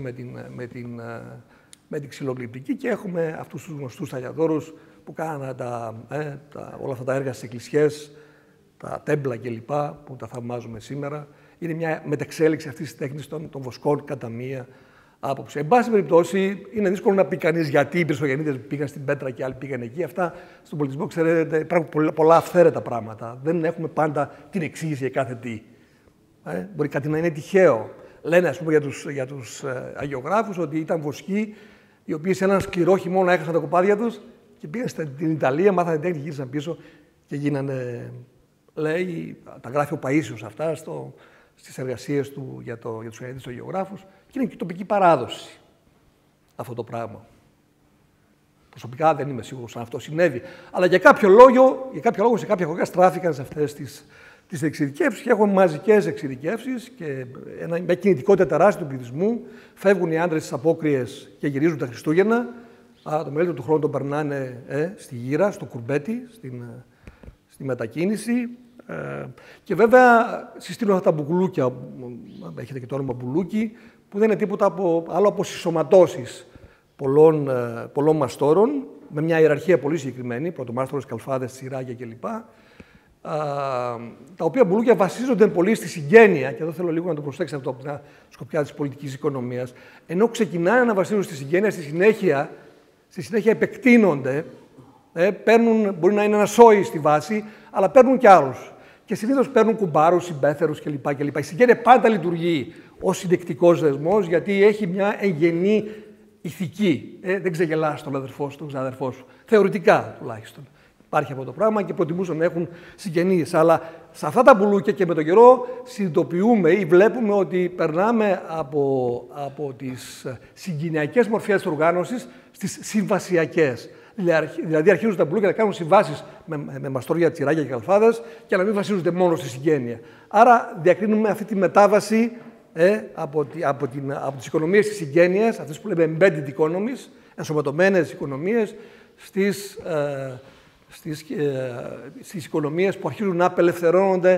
με την ξυλογλυπτική και έχουμε αυτούς τους γνωστούς ταλιαδόρους που κάνανε όλα αυτά τα έργα στις εκκλησιές, τα τέμπλα κλπ. Που τα θαυμάζουμε σήμερα. Είναι μια μετεξέλιξη αυτής της τέχνης των βοσκών κατά μία άποψη. Εν πάση περιπτώσει, είναι δύσκολο να πει κανείς γιατί οι Πυρσογεννήτες πήγαν στην Πέτρα και άλλοι πήγαν εκεί. Αυτά στον πολιτισμό, ξέρετε, υπάρχουν πολλά αυθαίρετα πράγματα. Δεν έχουμε πάντα την εξήγηση για κάθε τι. Μπορεί κάτι να είναι τυχαίο. Λένε, ας πούμε, για τους αγιογράφους ότι ήταν βοσκοί οι οποίοι σε έναν σκληρό χειμώνα έχασαν τα κοπάδια τους και πήγαν στην Ιταλία, μάθανε τέχνη, γύρισαν πίσω και γίνανε, λέει, τα γράφει ο Παΐσιος αυτά στις εργασίες του για τους Χιονιαδίτες αγιογράφους και είναι και τοπική παράδοση αυτό το πράγμα. Προσωπικά δεν είμαι σίγουρος αν αυτό συνέβη, αλλά για κάποιο λόγο σε κάποια χωριά στράφηκαν σε αυτές τις εξειδικεύσεις και έχουμε μαζικές εξειδικεύσεις και μια κινητικότητα τεράστια του πληθυσμού. Φεύγουν οι άντρες στις απόκριες και γυρίζουν τα Χριστούγεννα. Το μεγαλύτερο του χρόνου τον περνάνε στη γύρα, στο κουρμπέτι, στη μετακίνηση. Και συστήνω αυτά τα μπουκουλούκια, έχετε και το όνομα μπουλούκι, που δεν είναι τίποτα άλλο από συσσωματώσεις πολλών μαστόρων, με μια ιεραρχία πολύ συγκεκριμένη, πρωτομάστορες, καλφάδες, τσιράκια κλπ. Τα οποία μπουλούκια βασίζονται πολύ στη συγγένεια, και εδώ θέλω λίγο να το προσέξετε αυτό από την σκοπιά της πολιτικής οικονομίας, ενώ ξεκινάνε να βασίζουν στη συγγένεια, στη συνέχεια επεκτείνονται, μπορεί να είναι ένα σόι στη βάση, αλλά παίρνουν κι άλλους. Και συνήθως παίρνουν κουμπάρους, συμπέθερους κλπ. Η συγγένεια πάντα λειτουργεί ως συνδεκτικός δεσμός, γιατί έχει μια εγγενή ηθική. Δεν ξεγελάς τον αδερφό σου, τον ξαδερφό σου. Θεωρητικά τουλάχιστον. Υπάρχει αυτό το πράγμα και προτιμούσαν να έχουν συγγενείς. Αλλά σε αυτά τα μπουλούκια και με τον καιρό συνειδητοποιούμε ή βλέπουμε ότι περνάμε από τις συγγενειακές μορφές της οργάνωσης στις συμβασιακές. Δηλαδή αρχίζουν τα μπουλούκια να κάνουν συμβάσεις με μαστόρια, τσιράκια και καλφάδες και να μην βασίζονται μόνο στη συγγένεια. Άρα διακρίνουμε αυτή τη μετάβαση από τις οικονομίες της συγγένειας, αυτές που λέμε embedded economies, ενσωματωμένες οικονομίες, στις οικονομίες που αρχίζουν να απελευθερώνονται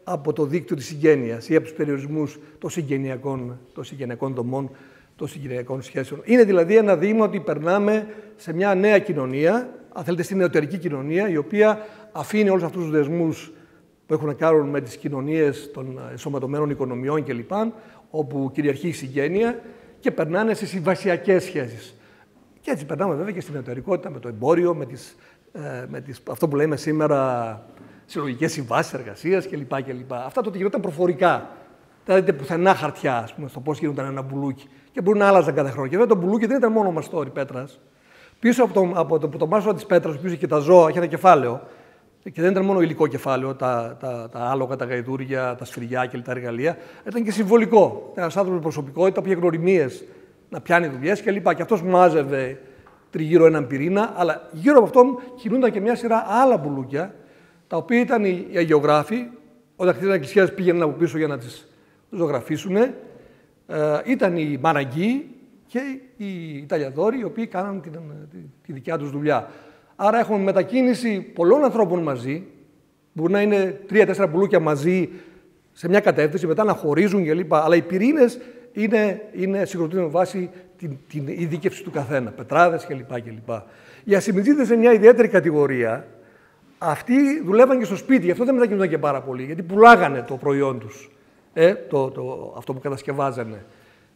από το δίκτυο της συγγένειας ή από τους περιορισμούς των συγγενειακών δομών, των συγγενειακών σχέσεων. Είναι δηλαδή ένα δείγμα ότι περνάμε σε μια νέα κοινωνία, αν θέλετε στην νεωτερική κοινωνία, η οποία αφήνει όλους αυτούς τους δεσμούς που έχουν να κάνουν με τις κοινωνίες των ενσωματωμένων οικονομιών κλπ, όπου κυριαρχεί η συγγένεια και περνάνε σε συμβασιακές σχέσεις. Και έτσι περνάμε βέβαια και στην νεωτερικότητα, με το εμπόριο, με αυτό που λέμε σήμερα συλλογικές συμβάσεις εργασίας κλπ. Αυτά τότε γινόταν προφορικά. Δεν δείτε πουθενά χαρτιά, ας πούμε, στο πώς γινόταν ένα μπουλούκι. Και μπορεί να άλλαζαν κάθε χρόνο. Και βέβαια το μπουλούκι δεν ήταν μόνο μαστόρι πέτρας. Πίσω από το μάστορα της πέτρας, που είχε και τα ζώα, είχε ένα κεφάλαιο. Και δεν ήταν μόνο υλικό κεφάλαιο, τα άλογα, τα γαϊδούρια, τα σφυριά και τα εργαλεία. Ήταν και συμβολικό. Ένα άνθρωπο με προσωπικότητα που είχε γνωριμίες να πιάνει δουλειές κλπ. Και αυτός μάζευε τριγύρω έναν πυρήνα, αλλά γύρω από αυτόν κινούνταν και μια σειρά άλλα μπουλούκια, τα οποία ήταν οι αγιογράφοι. Όταν χτίζανε εκκλησίες πήγαιναν από πίσω για να τις ζωγραφίσουν. Ήταν οι μαραγκοί και οι Ιταλιαδόροι, οι οποίοι κάναν τη δικιά τους δουλειά. Άρα έχουμε μετακίνηση πολλών ανθρώπων μαζί, μπορεί να είναι 3-4 μπουλούκια μαζί σε μια κατεύθυνση, μετά να χωρίζουν κλπ. Αλλά οι πυρήνες συγκροτούν με βάση την ειδίκευση του καθένα, πετράδες κλπ. Οι ασημιτζίδες είναι μια ιδιαίτερη κατηγορία. Αυτοί δουλεύαν και στο σπίτι, γι' αυτό δεν μετακινούνταν και πάρα πολύ, γιατί πουλάγανε το προϊόν τους, αυτό που κατασκευάζανε.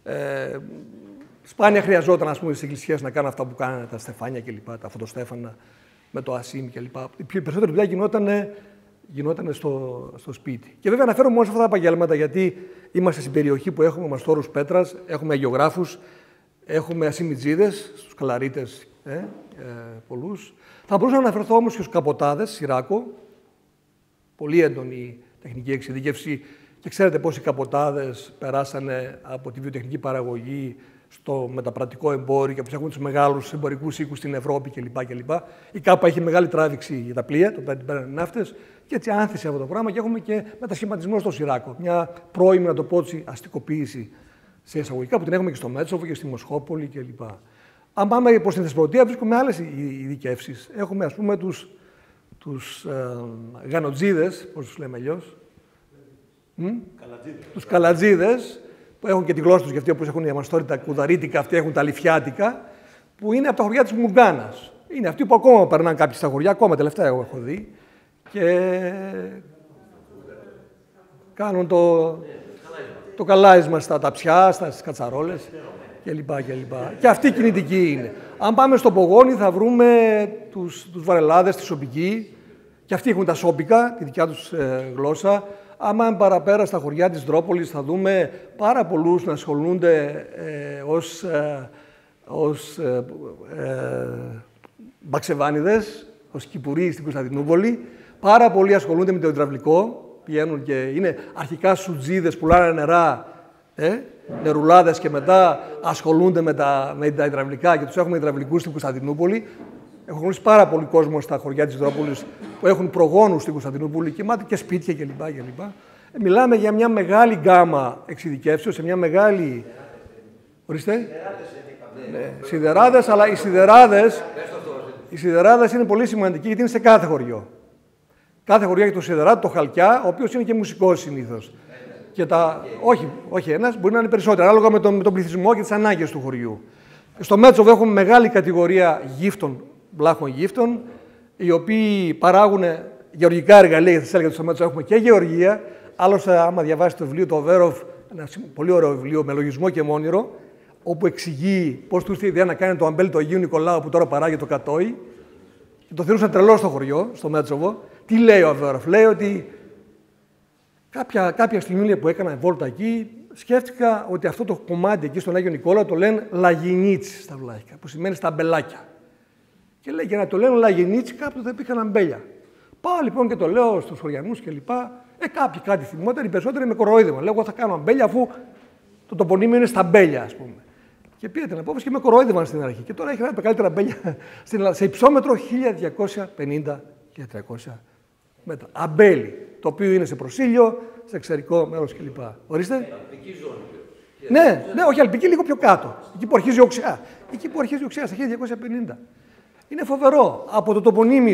Σπάνια χρειαζόταν, ας πούμε, στις εκκλησίες να κάνουν αυτά που κάνανε τα στεφάνια κλπ. Τα φωτοστέφανα με το ασίμι κλπ. Η περισσότερη δουλειά γινόταν στο σπίτι. Και βέβαια αναφέρω μόνο σε αυτά τα επαγγέλματα, γιατί είμαστε στην περιοχή που έχουμε μαστόρους πέτρας, έχουμε αγιογράφους, έχουμε ασημιτζίδες, στους καλαρίτες πολλούς. Θα μπορούσα να αναφερθώ όμως και στους καποτάδες, Σιράκο. Πολύ έντονη τεχνική εξειδίκευση. Και ξέρετε πώς οι καποτάδες περάσανε από τη βιοτεχνική παραγωγή στο μεταπρατικό εμπόριο και πώς έχουν τους μεγάλους εμπορικούς οίκους στην Ευρώπη κλπ. Η ΚΑΠΑ έχει μεγάλη τράβηξη για τα πλοία, το παίρνουν ναύτες, και έτσι άνθησε αυτό το πράγμα. Και έχουμε και μετασχηματισμό στο Σιράκο. Μια πρώιμη, να το πω έτσι, αστικοποίηση σε εισαγωγικά, που την έχουμε και στο Μέτσοβο και στη Μοσχόπολη κλπ. Αν πάμε προς την Θεσπρωτεία, βρίσκουμε άλλες ειδικεύσεις. Έχουμε, ας πούμε, τους γανοτζίδες, πώς τους λέμε αλλιώς. Τους καλατζίδες, που έχουν και τη γλώσσα τους, γιατί όπως έχουν οι αμαστόροι κουδαρίτικα, αυτοί έχουν τα λιφιάτικα, που είναι από τα χωριά της Μουγκάνας. Είναι αυτοί που ακόμα περνάνε κάποιοι στα χωριά, ακόμα τελευταία εγώ έχω δει, και κάνουν το καλάισμα στα ταψιά, στις κατσαρόλες κλπ. Και αυτή κινητική είναι. Αν πάμε στο Πογόνι θα βρούμε τους βαρελάδες, τη σοπική, και αυτοί έχουν τα σόπικα, τη δικιά τους γλώσσα. Άμα παραπέρα στα χωριά της Δρόπολης θα δούμε πάρα πολλούς να ασχολούνται ως μπαξεβάνιδες, ως κυπουροί στην Κωνσταντινούπολη. Πάρα πολλοί ασχολούνται με το υδραυλικό, πηγαίνουν και είναι αρχικά σουτζίδες, πουλάνε νερά, νερουλάδες, και μετά ασχολούνται με τα υδραυλικά και τους έχουμε υδραυλικούς στην Κωνσταντινούπολη. Έχω γνωρίσει πάρα πολύ κόσμο στα χωριά της Δρόπολης που έχουν προγόνους στην Κωνσταντινούπολη και σπίτια κλπ. Μιλάμε για μια μεγάλη γκάμα εξειδικεύσεως, σε μια μεγάλη. Ορίστε. Σιδεράδες, αλλά οι σιδεράδες είναι πολύ σημαντικοί, γιατί είναι σε κάθε χωριό. Κάθε χωριό έχει το σιδεράδι, το χαλκιά, ο οποίος είναι και μουσικός συνήθως. Και όχι ένας, μπορεί να είναι περισσότερο, ανάλογα με τον πληθυσμό και τις ανάγκες του χωριού. Στο Μέτσοβο έχουμε μεγάλη κατηγορία γύφτων, βλάχων γύφτων, οι οποίοι παράγουν γεωργικά εργαλεία. Για τις έλεγα στο Μέτσοβο έχουμε και γεωργία. Άλλωστε, άμα διαβάσετε το βιβλίο του Οβέροφ, ένα πολύ ωραίο βιβλίο με λογισμό και μόνιρο, όπου εξηγεί πώς του ήρθε η ιδέα να κάνει το αμπέλ του Αγίου Νικολάου που τώρα παράγει το Κατόι. Και το θεωρούσαν τρελό στο χωριό, στο Μέτσοβο. Τι λέει ο Οβέροφ? Λέει ότι κάποια στιγμή που έκανα βόλτα εκεί, σκέφτηκα ότι αυτό το κομμάτι εκεί στον Άγιο Νικόλαο το λένε λαγινίτσι στα βλάχικα, που σημαίνει στα αμπελάκια. Και λέει, για να το λένε λαγινίτσι, κάποτε θα υπήρχαν αμπέλια. Πάω λοιπόν και το λέω στους χωριανούς κλπ. Κάποιοι κάτι θυμόταν, οι περισσότεροι με κοροϊδεύαν. Λέω, εγώ θα κάνω αμπέλια, αφού το τοπονίμιο είναι στα αμπέλια, ας πούμε. Και πήρε την απόφαση και με κοροϊδεύαν στην αρχή. Και τώρα έχει ένα καλύτερα αμπέλια σε υψόμετρο 1250-1300 μέτρα. Αμπέλι, το οποίο είναι σε προσήλιο, σε εξαιρικό μέρος κλπ. Ορίστε. Αλπική ζώνη. Ναι, όχι αλπική, λίγο πιο κάτω. Εκεί που αρχίζει η οξέα. Εκεί που αρχίζει η οξέα, στα 1250. Είναι φοβερό. Από το τοπονίμιο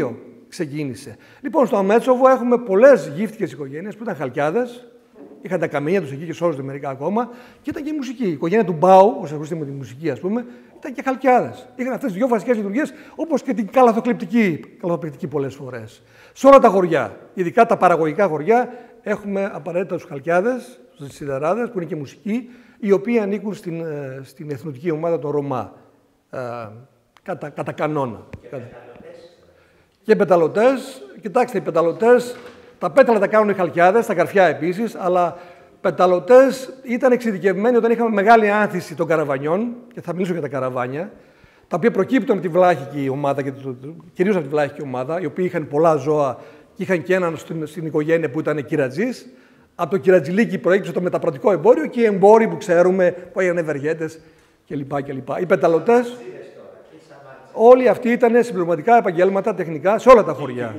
ξεκίνησε. Λοιπόν, στο Αμέτσοβο έχουμε πολλές γύφτικες οικογένειες που ήταν χαλκιάδες. Είχαν τα καμίνια τους εκεί και σώζονται μερικά ακόμα. Και ήταν και η μουσική. Η οικογένεια του Μπάου, όσοι ασχολείστε με τη μουσική, ας πούμε, ήταν και χαλκιάδες. Είχαν αυτές τις δύο βασικές λειτουργίες, όπως και την καλαθοπληκτική πολλές φορές. Σε όλα τα χωριά, ειδικά τα παραγωγικά χωριά, έχουμε απαραίτητα τους χαλκιάδες, τους σιδεράδες, που είναι και μουσικοί, οι οποίοι ανήκουν στην εθνοτική ομάδα των Ρωμά. Κατά κανόνα. Και πεταλωτές. Κοιτάξτε, οι πεταλωτές, τα πέταλα τα κάνουν οι χαλκιάδες, τα καρφιά επίσης, αλλά πεταλωτές ήταν εξειδικευμένοι όταν είχαμε μεγάλη άνθηση των καραβανιών, και θα μιλήσω για τα καραβάνια, τα οποία προκύπτουν από τη βλάχικη ομάδα, κυρίως από τη βλάχικη ομάδα, οι οποίοι είχαν πολλά ζώα και είχαν και έναν στην οικογένεια που ήταν κυρατζής. Από το κυρατζιλίκι προέκυψε το μεταπρατικό εμπόριο και οι εμπόροι που ξέρουμε, που έγιναν ευεργέτες κλπ. Οι πεταλωτές, όλοι αυτοί ήταν συμπληρωματικά επαγγέλματα τεχνικά σε όλα τα χωριά.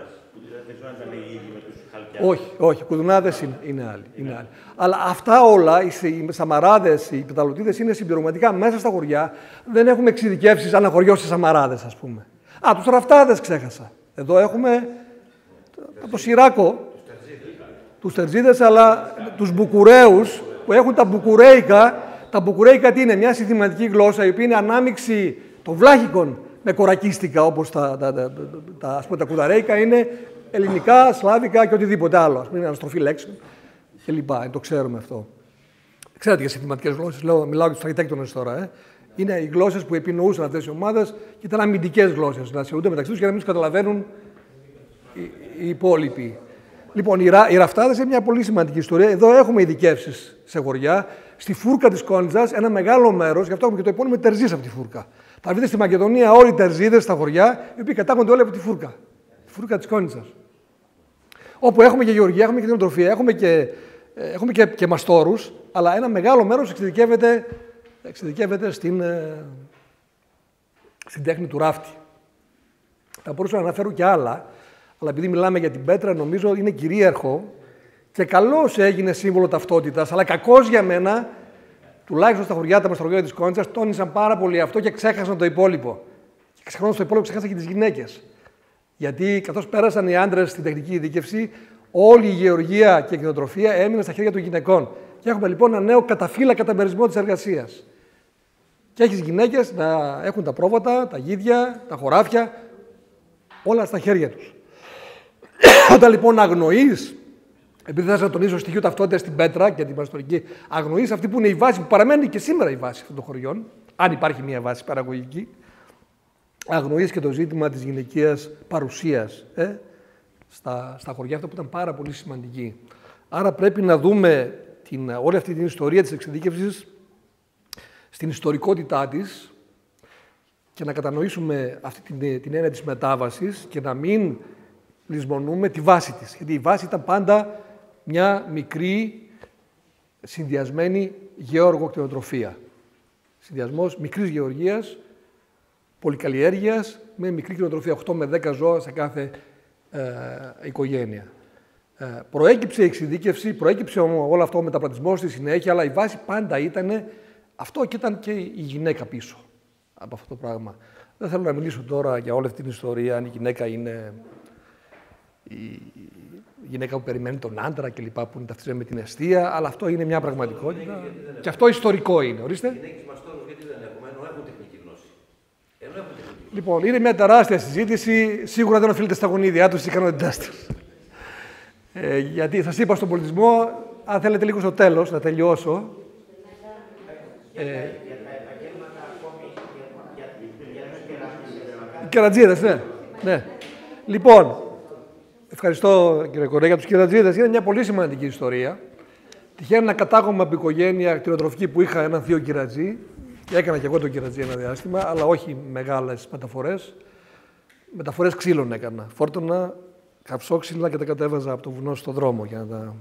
Όχι, οι κουδουνάδες είναι άλλοι. Αλλά αυτά όλα, οι σαμαράδες, οι πεταλωτίδες είναι συμπληρωματικά μέσα στα χωριά. Δεν έχουμε εξειδικεύσεις ανά χωριό στις σαμαράδες, ας πούμε. Τους ραφτάδες ξέχασα. Εδώ έχουμε το Σιράκο, τους τερζίδες, αλλά τους μπουκουρέους που έχουν τα μπουκουρέικα. Τα μπουκουρέικα τι είναι? Μια συνθηματική γλώσσα, η οποία είναι ανάμειξη των βλάχικων με κορακίστικα, όπως τα κουδαρέικα είναι ελληνικά, σλάβικα και οτιδήποτε άλλο. Ας πούμε, είναι αναστροφή λέξεων κλπ. Το ξέρουμε αυτό. Ξέρετε για συνθηματικές γλώσσες, μιλάω για τους αρχιτέκτονες τώρα. Είναι οι γλώσσες που επινοούσαν αυτές οι ομάδες και ήταν αμυντικές γλώσσες, να ασχολούνται μεταξύ τους και να μην τους καταλαβαίνουν οι υπόλοιποι. Λοιπόν, οι ραφτάδες είναι μια πολύ σημαντική ιστορία. Εδώ έχουμε ειδικεύσεις σε χωριά. Στη φούρκα της Κόνιτζας, ένα μεγάλο μέρος, γι' αυτό έχουμε και το επώνυμο τερζής από τη φούρκα. Θα βρείτε στη Μακεδονία όλοι οι τερζίδες στα χωριά, οι οποίοι κατάγονται όλοι από τη φούρκα. Τη φούρκα της Κόνιτσας. Όπου έχουμε και γεωργία, έχουμε και κτηνοτροφία, έχουμε και μαστόρους, αλλά ένα μεγάλο μέρος εξειδικεύεται στην τέχνη του ράφτη. Θα μπορούσα να αναφέρω και άλλα, αλλά επειδή μιλάμε για την πέτρα, νομίζω είναι κυρίαρχο και καλώς έγινε σύμβολο ταυτότητας, αλλά κακώς για μένα, τουλάχιστον στα χωριά, τα μαστρογεία της Κόνιτσας, τόνισαν πάρα πολύ αυτό και ξέχασαν το υπόλοιπο. Και ξεχνώντας το υπόλοιπο, ξέχασαν και τις γυναίκες. Γιατί καθώς πέρασαν οι άντρες στην τεχνική ειδίκευση, όλη η γεωργία και η κτηνοτροφία έμεινε στα χέρια των γυναικών. Και έχουμε λοιπόν ένα νέο καταφύλακα καταμερισμό της εργασίας. Και έχεις γυναίκες να έχουν τα πρόβατα, τα γίδια, τα χωράφια, όλα στα χέρια τους. Όταν λοιπόν αγνοείς, επειδή θα σας να τονίσω στοιχείο ταυτότητας στην πέτρα και την μαστορική, αγνοείς αυτή που είναι η βάση, που παραμένει και σήμερα η βάση αυτών των χωριών, αν υπάρχει μια βάση παραγωγική, αγνοείς και το ζήτημα της γυναικείας παρουσίας στα χωριά αυτά που ήταν πάρα πολύ σημαντική. Άρα πρέπει να δούμε όλη αυτή την ιστορία της εξειδίκευσης στην ιστορικότητά της και να κατανοήσουμε αυτή την έννοια της μετάβασης και να μην λησμονούμε τη βάση της. Γιατί η βάση ήταν πάντα μια μικρή συνδυασμένη γεωργοκτηνοτροφία. Συνδυασμός μικρής γεωργίας, πολυκαλλιέργειας με μικρή κτηνοτροφία, 8 με 10 ζώα σε κάθε οικογένεια. Προέκυψε η εξειδίκευση, προέκυψε όλο αυτό ο μεταπρατισμός στη συνέχεια, αλλά η βάση πάντα ήταν αυτό και ήταν και η γυναίκα πίσω από αυτό το πράγμα. Δεν θέλω να μιλήσω τώρα για όλη αυτή την ιστορία, αν η γυναίκα είναι η γυναίκα που περιμένει τον άντρα κλπ. Που είναι ταυτίζεται με την αιστεία, αλλά αυτό είναι μια πραγματικότητα. Και αυτό ιστορικό είναι. Ορίστε. Γυναίκες μαστόρους γιατί δεν έχουμε, ενώ έχουν τεχνική γνώση. Λοιπόν, είναι μια τεράστια συζήτηση. Σίγουρα δεν οφείλεται στα γονίδια τους, στις ικανότητές τους. Γιατί σας είπα στον πολιτισμό, αν θέλετε λίγο στο τέλος, να τελειώσω. Για τα επαγγέλματα ακόμη, οι κερατζίδες, ναι. Λοιπόν, ευχαριστώ κύριε Κορέ για τους κερατζίδες. Είναι μια πολύ σημαντική ιστορία. Τυχαίνει να κατάγομαι από οικογένεια κτηνοτροφική που είχα έναν θείο κερατζή. Και έκανα και εγώ τον κερατζή ένα διάστημα, αλλά όχι μεγάλες μεταφορές. Μεταφορές ξύλων έκανα. Φόρτωνα καυσόξυλα και τα κατέβαζα από το βουνό στον δρόμο. Για να τα...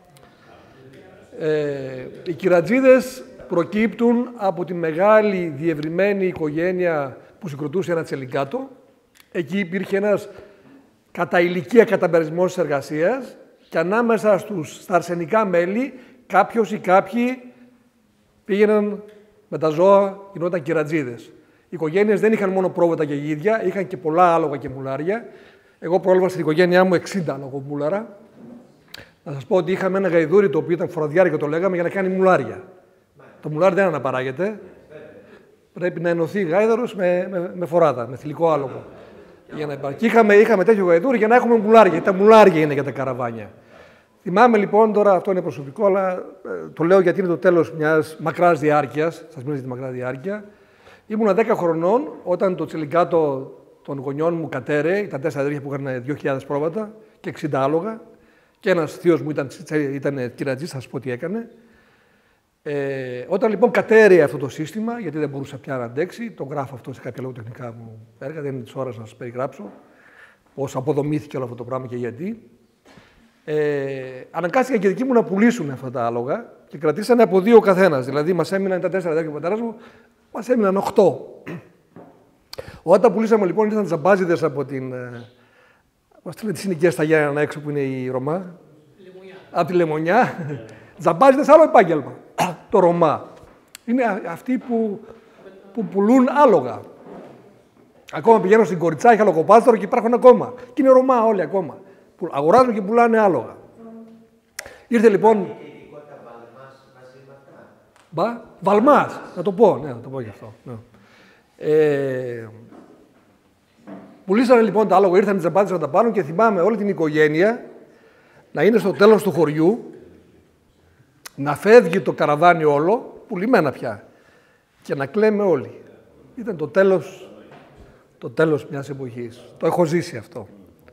οι κερατζίδες προκύπτουν από τη μεγάλη διευρυμένη οικογένεια που συγκροτούσε ένα τσελικάτο. Εκεί υπήρχε ένας κατά ηλικία καταμερισμός της εργασίας και ανάμεσα στα αρσενικά μέλη κάποιος ή κάποιοι πήγαιναν με τα ζώα, γινόταν κερατζίδες. Οι οικογένειες δεν είχαν μόνο πρόβατα και γίδια, είχαν και πολλά άλογα και μουλάρια. Εγώ προέλαβα στην οικογένειά μου 60 λογομούλαρα. Να σας πω ότι είχαμε ένα γαϊδούρι το οποίο ήταν φοραδιάρικο, το λέγαμε, για να κάνει μουλάρια. Το μουλάρι δεν αναπαράγεται. Πρέπει να ενωθεί γάιδαρος με φοράδα, με θηλυκό άλογο. Για να και είχαμε τέτοιο γαϊδούρι για να έχουμε μουλάρια. Τα μουλάρια είναι για τα καραβάνια. Θυμάμαι λοιπόν, τώρα αυτό είναι προσωπικό, αλλά το λέω γιατί είναι το τέλος μιας μακράς διάρκειας. Σας μιλήσω για τη μακρά διάρκεια. Ήμουνα 10 χρονών όταν το τσελικάτο των γονιών μου κατέρεε. Ήταν 4 αδέρφια που είχαν 2.000 πρόβατα και 60 άλογα. Και ένας θείος μου ήταν κυρατζής, θα σας πω τι έκανε. Όταν λοιπόν κατέρεε αυτό το σύστημα, γιατί δεν μπορούσα πια να αντέξει, το γράφω αυτό σε κάποια λογοτεχνικά μου έργα, δεν είναι της ώρας να σας περιγράψω πώς αποδομήθηκε όλο αυτό το πράγμα και γιατί. Αναγκάστηκαν και δικοί μου να πουλήσουν αυτά τα άλογα και κρατήσανε από 2 ο καθένας. Δηλαδή, μας έμειναν τα 4 αδέρφια του πατέρας μου, μας έμειναν 8. Όταν πουλήσαμε λοιπόν, ήρθαν τζαμπάζιδες από την. Μας τη συνοικία στα Γιάννενα έξω που είναι η Ρωμά. Από τη Λεμονιά. Τζαμπάζιδες, άλλο επάγγελμα. Το Ρωμά. Είναι αυτοί που πουλούν άλογα. Ακόμα πηγαίνω στην Κοριτσάχια, Λογοπάστορο και υπάρχουν ακόμα. Και είναι Ρωμά όλοι ακόμα. Που αγοράζουν και πουλάνε άλογα. Ήρθε λοιπόν. Βαλμάς, να το πω, ναι, να το πω γι' αυτό. Ναι. Πουλήσανε λοιπόν τα άλογα, ήρθαν οι τζαμπάδες να τα πάρουν και θυμάμαι όλη την οικογένεια να είναι στο τέλος του χωριού, να φεύγει το καραβάνι όλο, πουλημένα πια, και να κλαίμε όλοι. Ήταν το τέλος μιας εποχής. Το έχω ζήσει αυτό.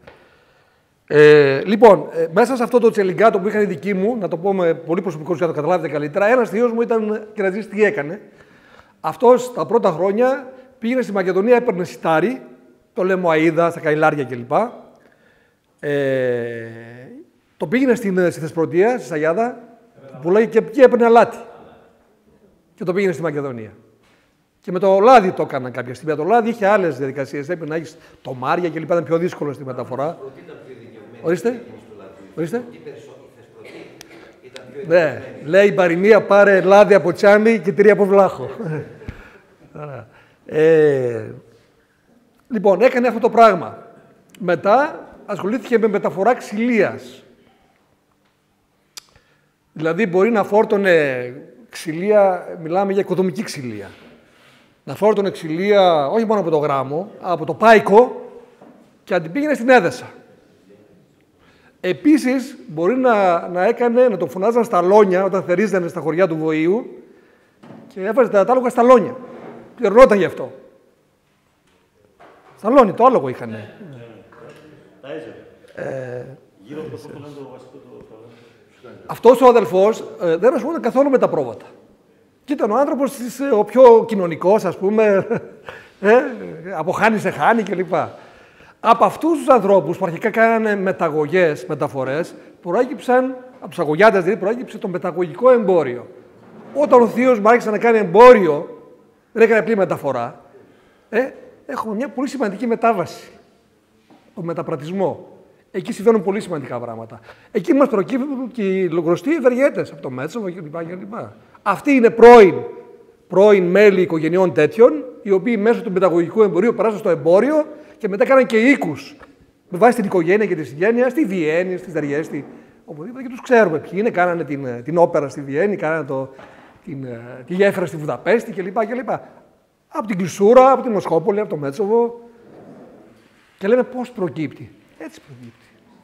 Λοιπόν, μέσα σε αυτό το τσελιγκάτο που είχαν οι δικοί μου, να το πω με πολύ προσωπικό για να το καταλάβετε καλύτερα, ένας θείος μου ήταν κερατζής, τι έκανε. Αυτός τα πρώτα χρόνια πήγαινε στη Μακεδονία, έπαιρνε σιτάρι, το λέμε αΐδα, στα καηλάρια κλπ. Το πήγαινε στη Θεσπρωτεία, στη Σαγιάδα, πουλάει και έπαιρνε αλάτι. Και το πήγαινε στη Μακεδονία. Και με το λάδι το έκαναν κάποια στιγμή. Το λάδι είχε άλλες διαδικασίες. Έπρεπε να έχεις τομάρια κλπ. Ήταν πιο δύσκολο στη μεταφορά. Ορίστε. Ορίστε. Ναι, λέει η παροιμία, πάρε λάδι από Τσάνι και τυρί από Βλάχο. Λοιπόν, έκανε αυτό το πράγμα. Μετά ασχολήθηκε με μεταφορά ξυλίας. Δηλαδή μπορεί να φόρτωνε ξυλία, μιλάμε για οικοδομική ξυλία. Να φόρτωνε ξυλία όχι μόνο από το Γράμμο, από το Πάικο και να την πήγαινε στην Έδεσα. Επίσης, μπορεί να τον φωνάζαν στα λόνια όταν θερίζανε στα χωριά του Βοήου και έβαζε τα άλογα στα λόνια. Πληρωνόταν γι' αυτό. Στα λόνια, το άλογο είχανε. Γύρω από το βασικό αυτός ο αδελφός δεν ασχολούνταν καθόλου με τα πρόβατα. Και ήταν ο άνθρωπος ο πιο κοινωνικός, ας πούμε, από χάνει σε χάνει κλπ. Από αυτούς τους ανθρώπους που αρχικά κάνανε μεταφορές, προέκυψαν, από τους αγωγιάτες δηλαδή, προέκυψε το μεταγωγικό εμπόριο. Όταν ο θείος μου άρχισε να κάνει εμπόριο, δεν έκανε απλή μεταφορά, έχουμε μια πολύ σημαντική μετάβαση. Το μεταπρατισμό. Εκεί συμβαίνουν πολύ σημαντικά πράγματα. Εκεί μας προκύπτουν και οι γνωστοί ευεργέτες από το Μέτσοβο κλπ. Αυτοί είναι πρώην μέλη οικογενειών τέτοιων, οι οποίοι μέσω του μεταγωγικού εμπορίου περάσαν στο εμπόριο και μετά κάναν και οίκους. Με βάση την οικογένεια και τη συγγένεια στη Βιέννη, στη Δαριέστη, οπουδήποτε και τους ξέρουμε ποιοι είναι. Κάνανε την όπερα στη Βιέννη, κάνανε τη γέφυρα στη Βουδαπέστη κλπ. Από την Κλεισούρα, από τη Μοσχόπολη, από το Μέτσοβο. Και λέμε πώς προκύπτει. Έτσι προκύπτει.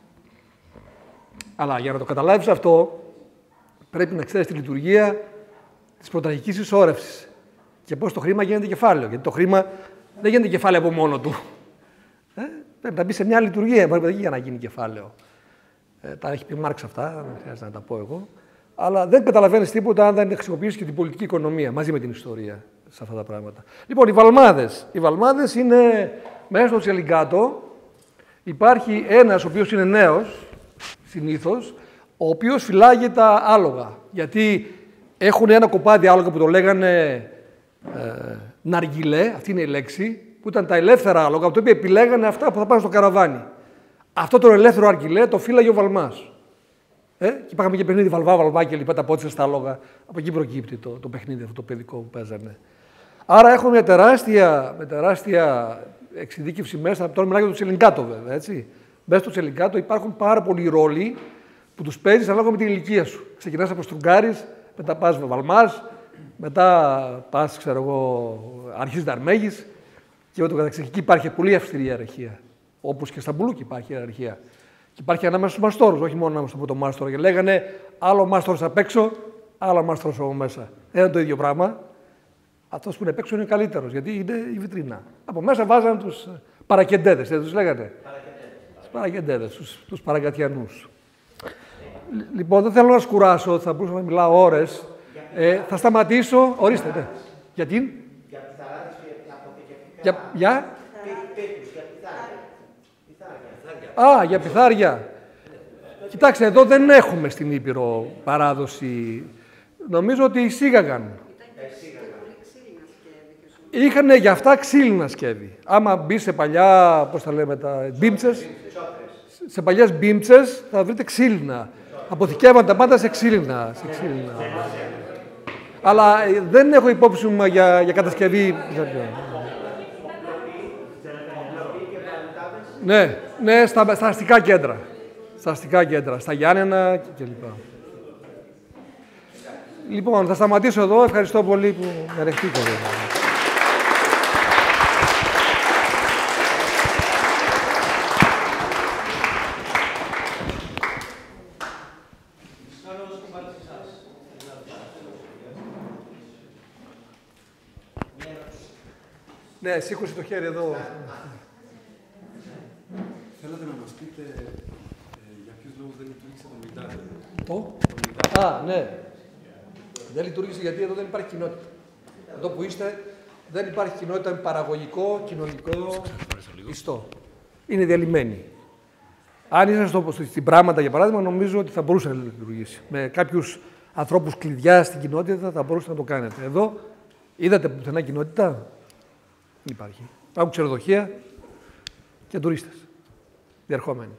Αλλά για να το καταλάβεις αυτό, πρέπει να ξέρεις τη λειτουργία της πρωταρχικής ισόρευσης και πώς το χρήμα γίνεται κεφάλαιο. Γιατί το χρήμα δεν γίνεται κεφάλαιο από μόνο του. Πρέπει να μπει σε μια λειτουργία για να γίνει κεφάλαιο. Τα έχει πει Μάρξ αυτά, δεν χρειάζεται να τα πω εγώ. Αλλά δεν καταλαβαίνεις τίποτα αν δεν χρησιμοποιήσεις και την πολιτική οικονομία μαζί με την ιστορία σε αυτά τα πράγματα. Λοιπόν, οι βαλμάδες. Οι βαλμάδες είναι μέσα στο Τσελιγκάτο. Υπάρχει ένας ο οποίος είναι νέος, συνήθως, ο οποίος φυλάγει τα άλογα. Γιατί έχουν ένα κοπάδι άλογα που το λέγανε ναργιλέ, αυτή είναι η λέξη, που ήταν τα ελεύθερα άλογα, από τα οποία επιλέγανε αυτά που θα πάνε στο καραβάνι. Αυτό το ελεύθερο αργιλέ το φύλαγε ο Βαλμάς. Και είπαμε και παιχνίδι βαλβά και λοιπά, τα πότσε στα άλογα. Από εκεί προκύπτει το παιχνίδι αυτό το παιδικό που παίζανε. Άρα έχουμε μια τεράστια εξειδίκευση μέσα. Τώρα μιλάω για το τσελινκάτο, βέβαια. Έτσι. Μέσα στο τσελινκάτο υπάρχουν πάρα πολλοί ρόλοι που τους παίζεις ανάλογα με την ηλικία σου. Ξεκινάς από στρουγκάρης, μετά πας βαλμάς, μετά πας, ξέρω εγώ, αρχής δαρμέγης και ούτω καθεξής. Εκεί υπάρχει πολύ αυστηρή ιεραρχία. Όπως και στα μπουλούκι υπάρχει ιεραρχία. Και υπάρχει ανάμεσα στους μαστόρους, όχι μόνο ανάμεσα από το μάστορο. Και λέγανε άλλο μάστορος απ' έξω, άλλο μάστορος από μέσα. Δεν είναι το ίδιο πράγμα. Αυτός που είναι απ' έξω είναι καλύτερος, γιατί είναι η βιτρίνα. Από μέσα βάζανε τους παρακεντέδες, δεν τους λέγανε. Τους παρακεντέδες, τους παραγκατιανούς. Λοιπόν, δεν θέλω να σκουράσω, θα μπορούσα να μιλάω ώρες. Θα σταματήσω. Ορίστε, ναι. Γιατί? Για πιθαράδες και αποθηκευτικά. Για Πέτρους, για πιθάρια. για πιθάρια. Κοιτάξτε, εδώ δεν έχουμε στην Ήπειρο παράδοση. Νομίζω ότι εισήγαγαν. Είχαν για αυτά ξύλινα σκεύη. Άμα μπει σε παλιά, πώς τα λέμε, τα μπίμτσες, σε παλιές μπίμτσες θα βρείτε ξύλινα. Αποθηκεύαν τα πάντα σε ξύλινα. Αλλά δεν έχω υπόψη μου για κατασκευή. Ναι, στα αστικά κέντρα. Στα αστικά κέντρα, στα Γιάννενα κλπ. Λοιπόν, θα σταματήσω εδώ. Ευχαριστώ πολύ που με δεχτήκατε. Ναι, σήκωσε το χέρι εδώ. Θέλατε να μας πείτε για ποιους λόγους δεν λειτουργήσε το Μητάδε. Ναι. Δεν λειτουργήσε γιατί εδώ δεν υπάρχει κοινότητα. Εδώ που είστε δεν υπάρχει κοινότητα με παραγωγικό, κοινωνικό ιστό. Είναι διαλυμένοι. Αν ήσασταν στην Πράγματα, για παράδειγμα, νομίζω ότι θα μπορούσε να λειτουργήσει. Με κάποιους ανθρώπους κλειδιά στην κοινότητα θα μπορούσατε να το κάνετε. Εδώ είδατε πουθενά κοινότητα. Δεν υπάρχει. Υπάρχουν ξενοδοχεία και τουρίστες. Διερχόμενοι.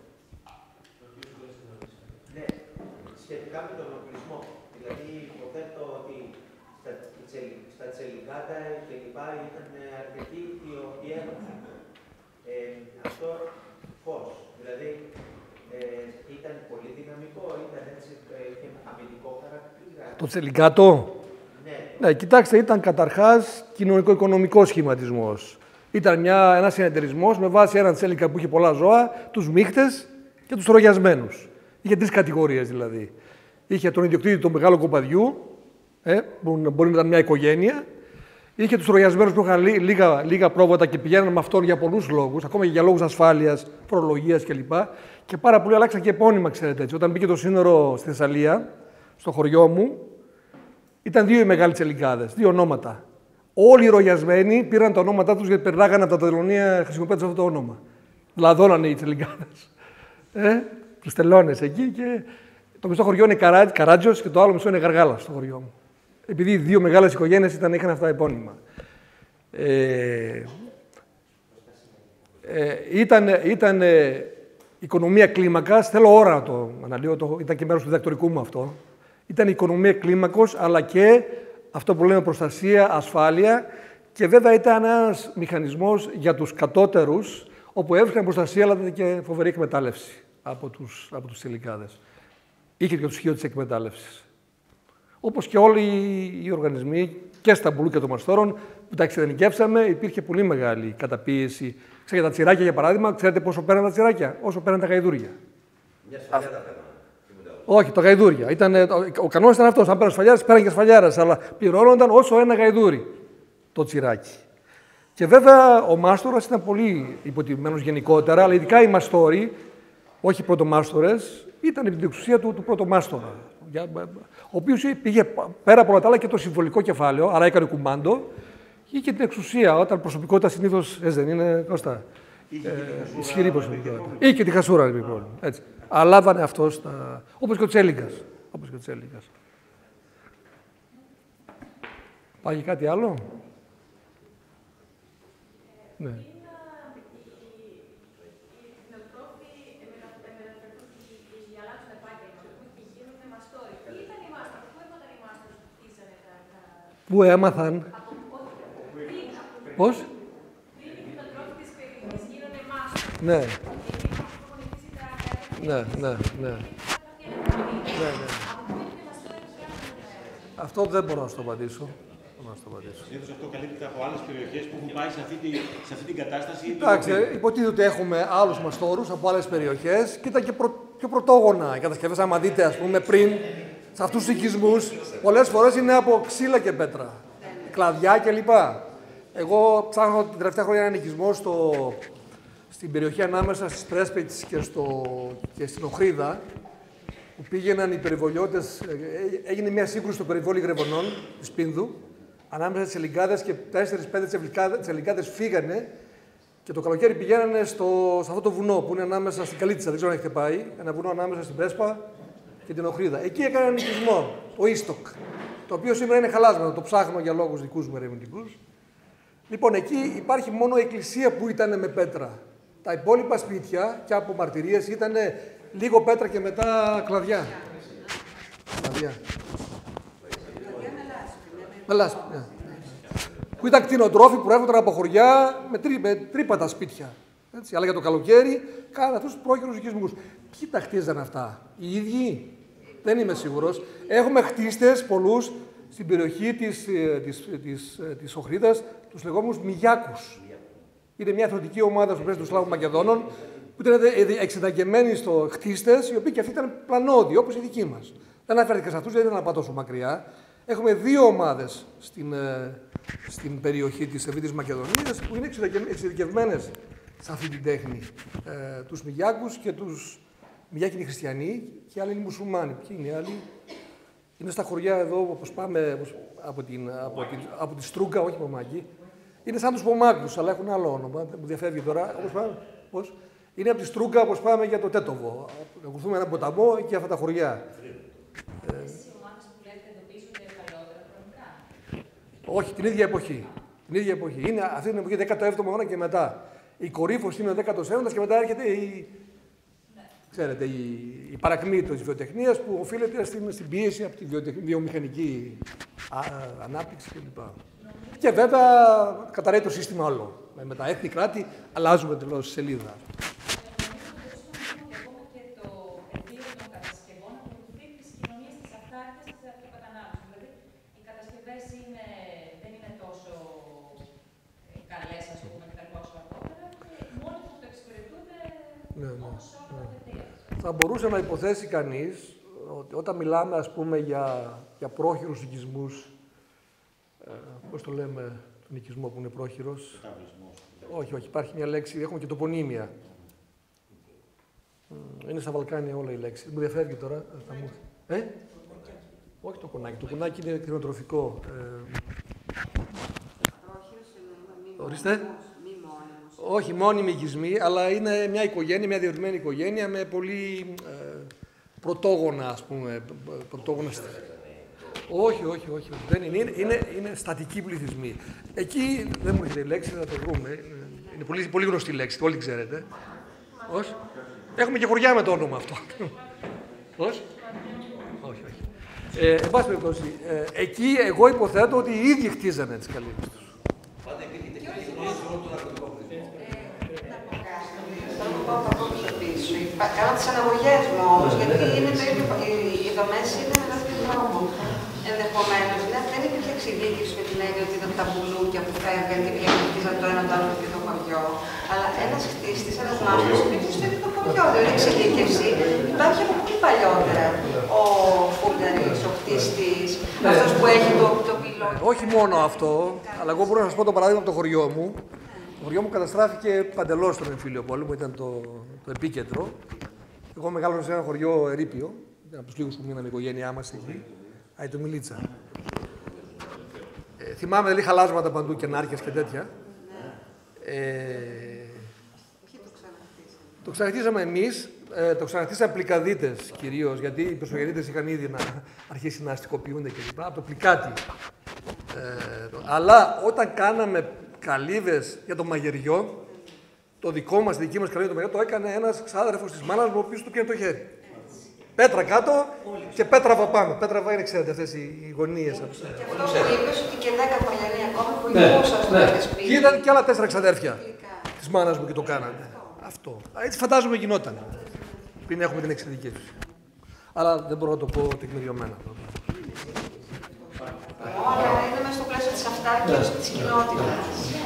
Ναι, σχετικά με τον οπλισμό. Δηλαδή, υποθέτω ότι στα τσελιγκάτα και λοιπά ήταν αρκετοί οι οποίοι έχουν αυτό πώς. Δηλαδή, ήταν πολύ δυναμικό, ήταν έτσι, είχε αμυντικό χαρακτήρα. Το τσελιγκάτο. Ναι, κοιτάξτε, ήταν καταρχάς κοινωνικο-οικονομικός σχηματισμός. Ήταν ένας συνεταιρισμός με βάση έναν τσέλικα που είχε πολλά ζώα, τους μίχτες και τους ρογιασμένους. Είχε τρεις κατηγορίες δηλαδή. Είχε τον ιδιοκτήτη του μεγάλου κοπαδιού, που μπορεί να ήταν μια οικογένεια. Είχε τους ρογιασμένους που είχαν λίγα πρόβατα και πηγαίναν με αυτόν για πολλούς λόγους, ακόμα και για λόγους ασφάλειας, φορολογίας κλπ. Και πάρα πολλοί αλλάξαν και επώνυμα, ξέρετε έτσι. Όταν μπήκε το σύνορο στη Θεσσαλία, στο χωριό μου, ήταν δύο οι μεγάλοι τσελιγκάδες, δύο ονόματα. Όλοι οι ρογιασμένοι πήραν τα ονόματά τους γιατί περνάγανε από τα τελωνία χρησιμοποιώντας αυτό το όνομα. Λαδώνανε οι τσελιγκάδες. Τους τελώνες εκεί και το μισό χωριό είναι Καράτζος και το άλλο μισό είναι Γαργάλας στο χωριό μου. Επειδή οι δύο μεγάλες οικογένειες είχαν αυτά επώνυμα. Ήταν οικονομία κλίμακας, θέλω ώρα να το αναλύω, ήταν και μέρος του διδακτορικού μου αυτό. Ήταν οικονομία κλίμακος, αλλά και αυτό που λέμε προστασία, ασφάλεια και βέβαια ήταν ένας μηχανισμός για τους κατώτερους, όπου έβρισκαν προστασία, αλλά και φοβερή εκμετάλλευση από τους τσελιγκάδες. Είχε και το στοιχείο της εκμετάλλευσης. Όπως και όλοι οι οργανισμοί και στα μπουλούκια των μαστόρων που τα εξειδανικεύσαμε, υπήρχε πολύ μεγάλη καταπίεση. Για τα τσιράκια, για παράδειγμα, ξέρετε πόσο πέραν τα τσιράκια, όσο πέραν τα γαϊδούρια. Μια σφαλιά τα πέραν. Όχι, τα γαϊδούρια. Ο κανόνας ήταν αυτός. Αν πέραν σφαλιάρας, πέραν και σφαλιάρας, αλλά πληρώνονταν όσο ένα γαϊδούρι το τσιράκι. Και βέβαια ο μάστορας ήταν πολύ υποτιμημένος γενικότερα, αλλά ειδικά οι μαστόροι, όχι οι πρωτομάστορες, ήταν επί την εξουσία του πρωτομάστορα. Ο οποίος πήγε πέρα από όλα τα άλλα και το συμβολικό κεφάλαιο, άρα έκανε κουμάντο, είχε την εξουσία. Όταν προσωπικότητα συνήθως δεν είναι, Κώστα, ισχυρή προσωπικότητα. Ή και τη χασούρα, δεν πρόβλημα. Έτσι. Αλλά λάβανε αυτό όπως και ο Τσέλιγκας. Πάει κάτι άλλο? Ναι. Πού έμαθαν? Πώς? Ναι. Ναι. Αυτό δεν μπορώ να σου το απαντήσω. Συνήθως αυτό καλύπτεται από άλλες περιοχές που έχουν πάει σε αυτή την κατάσταση. Εντάξει, υποτίθεται ότι έχουμε άλλους μαστόρους από άλλες περιοχές και ήταν και πιο πρωτόγωνα οι κατασκευές. Άμα δείτε, ας πούμε, πριν, σε αυτούς τους οικισμούς, πολλές φορές είναι από ξύλα και πέτρα, κλαδιά κλπ. Εγώ ψάχνω την τελευταία χρόνια έναν οικισμό στην περιοχή ανάμεσα στις Πρέσπετες και στην Οχρίδα, που πήγαιναν οι περιβολιώτες, έγινε μια σύγκρουση στο περιβόλι Γρεβονών της Πίνδου, ανάμεσα στις Ελιγκάδες και 4-5 Ελιγκάδες φύγανε και το καλοκαίρι πηγαίνανε σε αυτό το βουνό που είναι ανάμεσα στην Καλίτσα, δεν ξέρω αν έχετε πάει, ένα βουνό ανάμεσα στην Πρέσπα και την Οχρίδα. Εκεί έκαναν έναν οικισμό, το Ίστοκ, το οποίο σήμερα είναι χαλάσματο, το ψάχνω για λόγους δικούς μου ερευνητικούς. Λοιπόν, εκεί υπάρχει μόνο η εκκλησία που ήταν με πέτρα. Τα υπόλοιπα σπίτια και από μαρτυρίες ήταν λίγο πέτρα και μετά κλαδιά. Με λάσπη, ναι. Που ήταν κτηνοτρόφοι που έρχονταν από χωριά με τρύπατα σπίτια. Έτσι. Αλλά για το καλοκαίρι κάνανε αυτούς τους πρόχειρους οικισμούς. Ποιοι τα χτίζαν αυτά, οι ίδιοι? Δεν είμαι σίγουρος. Έχουμε χτίστες πολλούς στην περιοχή της Οχρίδας, τους λεγόμενους Μιγιάκους. Είναι μια αθλητική ομάδα στο πλαίσιο του Σλάβου Μακεδόνων, που ήταν εξειδικευμένοι στο χτίστες, οι οποίοι και αυτοί ήταν πλανόδιοι, όπως οι δικοί μας. Δεν αναφέρθηκα σε αυτούς, δεν ήθελα να πάω τόσο μακριά. Έχουμε δύο ομάδες στην περιοχή της Ευήτης Μακεδονίας, που είναι εξειδικευμένες σε αυτή την τέχνη. Τους Μιγιάκους και τους Μιγιάκοι είναι χριστιανοί και άλλοι είναι μουσουλμάνοι. Ποιοι είναι οι άλλοι? Είναι στα χωριά εδώ, όπως πάμε από τη Στρούγκα, όχι Πομάκη. Είναι σαν τους Πομάκους, αλλά έχουν άλλο όνομα. Μου διαφεύγει τώρα. Πώς? Είναι από τη Στρούγκα, όπως πάμε για το Τέτοβο. Να ακολουθούμε έναν ποταμό και αυτά τα χωριά. Όχι, την ίδια εποχή. Είναι αυτή την εποχή 17ο αιώνα και μετά. Η κορύφωση είναι ο 17ος και μετά έρχεται η παρακμή της βιοτεχνίας που οφείλεται στην πίεση από τη βιομηχανική ανάπτυξη κλπ. Και βέβαια καταραίει το σύστημα όλο. Με τα έθνη κράτη αλλάζουμε τελώς σελίδα. Θα μπορούσε να υποθέσει κανείς ότι όταν μιλάμε, ας πούμε, για πρόχειρους οικισμούς, πώς το λέμε, τον οικισμό που είναι πρόχειρος? Όχι, υπάρχει μια λέξη, έχουμε και τοπονύμια. Είναι στα Βαλκάνια όλα οι λέξεις. Μου διαφεύγει τώρα. Όχι το κονάκι. Το κονάκι είναι κτηνοτροφικό. Ορίστε. Όχι μόνιμοι οικισμοί, αλλά είναι μια οικογένεια, μια διευρυμένη οικογένεια με πολύ πρωτόγωνα, ας πούμε. Όχι. Δεν είναι στατικοί πληθυσμοί. Εκεί δεν μου έρχεται η λέξη, θα το βρούμε. Είναι πολύ γνωστή λέξη, όλοι ξέρετε. Όχι. Έχουμε και χωριά με το όνομα αυτό. Όχι. Εν πάση περιπτώσει, εκεί εγώ υποθέτω ότι οι ίδιοι χτίζανε τις καλύψεις τους. Πάντα υπήρχε τεχνική γνώση όλων των αγροτικών. Κάνω τις αναγωγές μου όμως, γιατί είναι το ίδιο, οι δομές είναι με τον ίδιο τρόπο. Ενδεχομένως, δεν υπήρχε εξειδίκευση με την έννοια ότι ήταν τα μπουλούκια που φεύγαν και πήγαν και χτίζαν το ένα το άλλο και το χωριό. Αλλά ένας χτίστης, ένας μάστος, υπήρχε στο ίδιο το χωριό. Δηλαδή, η εξειδίκευση υπάρχει από πολύ παλιότερα. Ο φούλναρης, ο χτίστης, αυτός που έχει το πυλό. Όχι μόνο αυτό, αλλά εγώ μπορώ να σας πω το παράδειγμα από το χωριό μου. Το χωριό μου καταστράφηκε παντελώς στον εμφύλιο πόλεμο, ήταν το επίκεντρο. Εγώ μεγάλωσα σε ένα χωριό ερείπιο, από τους λίγους που μείναμε η οικογένειά μας εκεί, το Μιλίτσα. Θυμάμαι δηλαδή χαλάσματα παντού και νάρκες και τέτοια. Το ξαναχτίσαμε εμείς, το ξαναχτίσαμε πλικαδίτες κυρίως, γιατί οι Πεσογεννήτες είχαν ήδη αρχίσει να αστικοποιούνται κλπ. Από το πλικάτι. Αλλά όταν κάναμε καλύβες για το μαγειριό, το δικό μας, δική μας καλύβα το μαγειριό, το έκανε ένας ξάδερφος της μάνας μου, ο οποίος του πήρε το χέρι. Πέτρα κάτω και πέτραβα πάνω. Πέτραβα είναι, ξέρετε, αυτές οι γωνίες. Και αυτό που είπες ότι και 10 παλιανοί ακόμα βοηθούσαν στο σπίτι. Και ήταν και άλλα 4 ξαδέρφια της μάνας μου και το κάνανε. Αυτό. Έτσι φαντάζομαι γινόταν. Πριν έχουμε την εξειδικεύση. Αλλά δεν μπορώ να το πω τεκμηριωμένα. Όλα είναι μέσα στο πλαίσιο της αυτάρκειας της κοινότητας.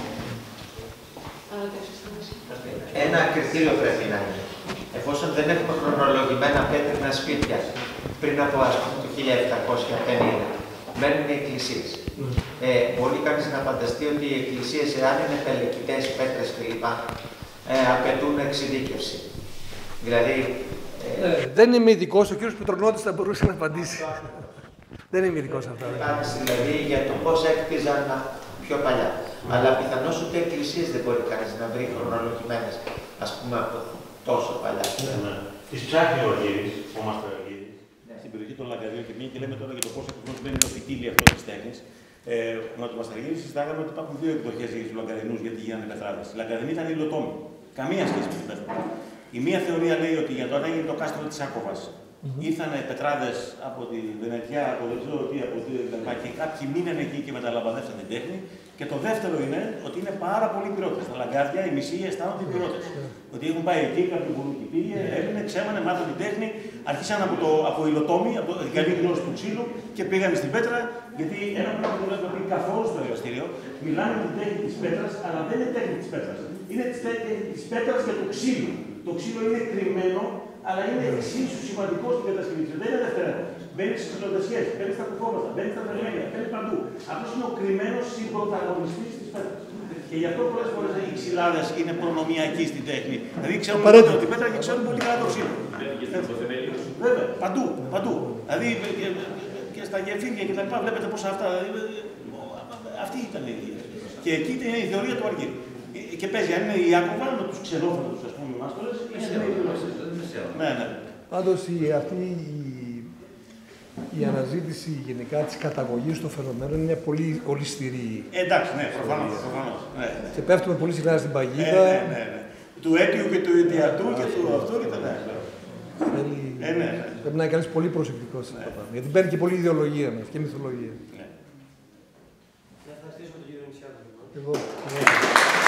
Ένα κριτήριο πρέπει να είναι. Εφόσον δεν έχουμε χρονολογημένα πέτρινα σπίτια πριν από το 1750, μένουν οι εκκλησίες. Μπορεί κανείς να φανταστεί ότι οι εκκλησίες, εάν είναι πελεκητές, πέτρες κλπ., απαιτούν εξειδίκευση. Δηλαδή. Δεν είμαι ειδικός, ο κύριος Πετρονότης θα μπορούσε να απαντήσει. Δεν είμαι ειδικός αυτά. Υπάρξει δηλαδή για το πώς έκτιζαν πιο παλιά. Αλλά πιθανώς ούτε εκκλησίες δεν μπορεί κανείς να βρει χρονολογημένες, ας πούμε, από τόσο παλιά. Τις ψάχνει ο Αργύρης, ο Μάστορ Αργύρης, στην περιοχή των Λαγκαδίων και και λέμε τώρα για το πώς ακριβώς μπαίνει το φυτίλι αυτό της τέχνης. Με τον Μάστορ Αργύρη συζητάγαμε ότι υπάρχουν δύο εκδοχές για τους Λαγκαδινούς γιατί γίνανε πετράδες. Οι Λαγκαδινοί ήταν υλοτόμοι. Καμία σχέση με την πέτρα. Η μία θεωρία λέει ότι για το όταν έγινε το κάστρο της Άκοβας, ήρθαν πετράδες από τη Βενετιά, από δεν ξέρω τι, από τη Βενετιά και κάποιοι μείναν εκεί και μεταλαμπαδεύσαν την τέχνη. Και το δεύτερο είναι ότι είναι πάρα πολλοί πυρότες. Στα Λαγκάδια οι μισοί αισθάνονται πυρότες. Ότι έχουν πάει εκεί, κάποιοι πολυκυποί, έμεινε, ξέμανε, μάθαν την τέχνη, αρχίσαν από υλοτόμοι, από την καλή γνώση του ξύλου και πήγαν στην πέτρα. Γιατί ένα πράγμα που έχουμε πει καθόλου στο εργαστήριο, μιλάμε για την τέχνη της πέτρας, αλλά δεν είναι τέχνη της πέτρας. Είναι της πέτρας και του ξύλου. Το ξύλο είναι κρυμμένο, αλλά είναι εξίσου σημαντικό στην κατασκευή του. Δεν είναι δευτερεύον. Μπαίνει στις λοντασιές, μπαίνει στα κουφώματα, μπαίνει στα βελένια, μπαίνει παντού. Αυτό είναι ο κρυμμένος συμπροταγωνιστής της πέτρας. Και γι' αυτό πολλές φορές οι ξυλάδες είναι προνομιακοί στην τέχνη. Δηλαδή ξέρουν ότι πέτρα και ξέρουν πολύ καλά το ξύλο. Βέβαια, παντού. Δηλαδή και στα γεφύρια και τα λοιπά βλέπετε πόσα αυτά. Αυτή ήταν η ίδια. Και εκεί είναι η θεωρία του Αργύρη. Και παίζει, αν είναι η Άκοβα με τους ξενόφωνους, ας πούμε, μάστορες, ναι. Πάντως αυτή η αναζήτηση γενικά της καταγωγής των φαινομένων είναι πολύ ολισθηρή. Εντάξει, ναι, προφανώς. Ναι. Και πέφτουμε πολύ συχνά στην παγίδα. Ναι. Του αίτιου και του ιδιατού και του αυτού και τα ναι. Πρέπει να είναι κανείς πολύ προσεκτικός σε αυτά τα πράγματα. Γιατί παίρνει και πολλή ιδεολογία μας και μυθολογία. Να ευχαριστήσουμε τον κύριο Νησιάδη. Εγώ.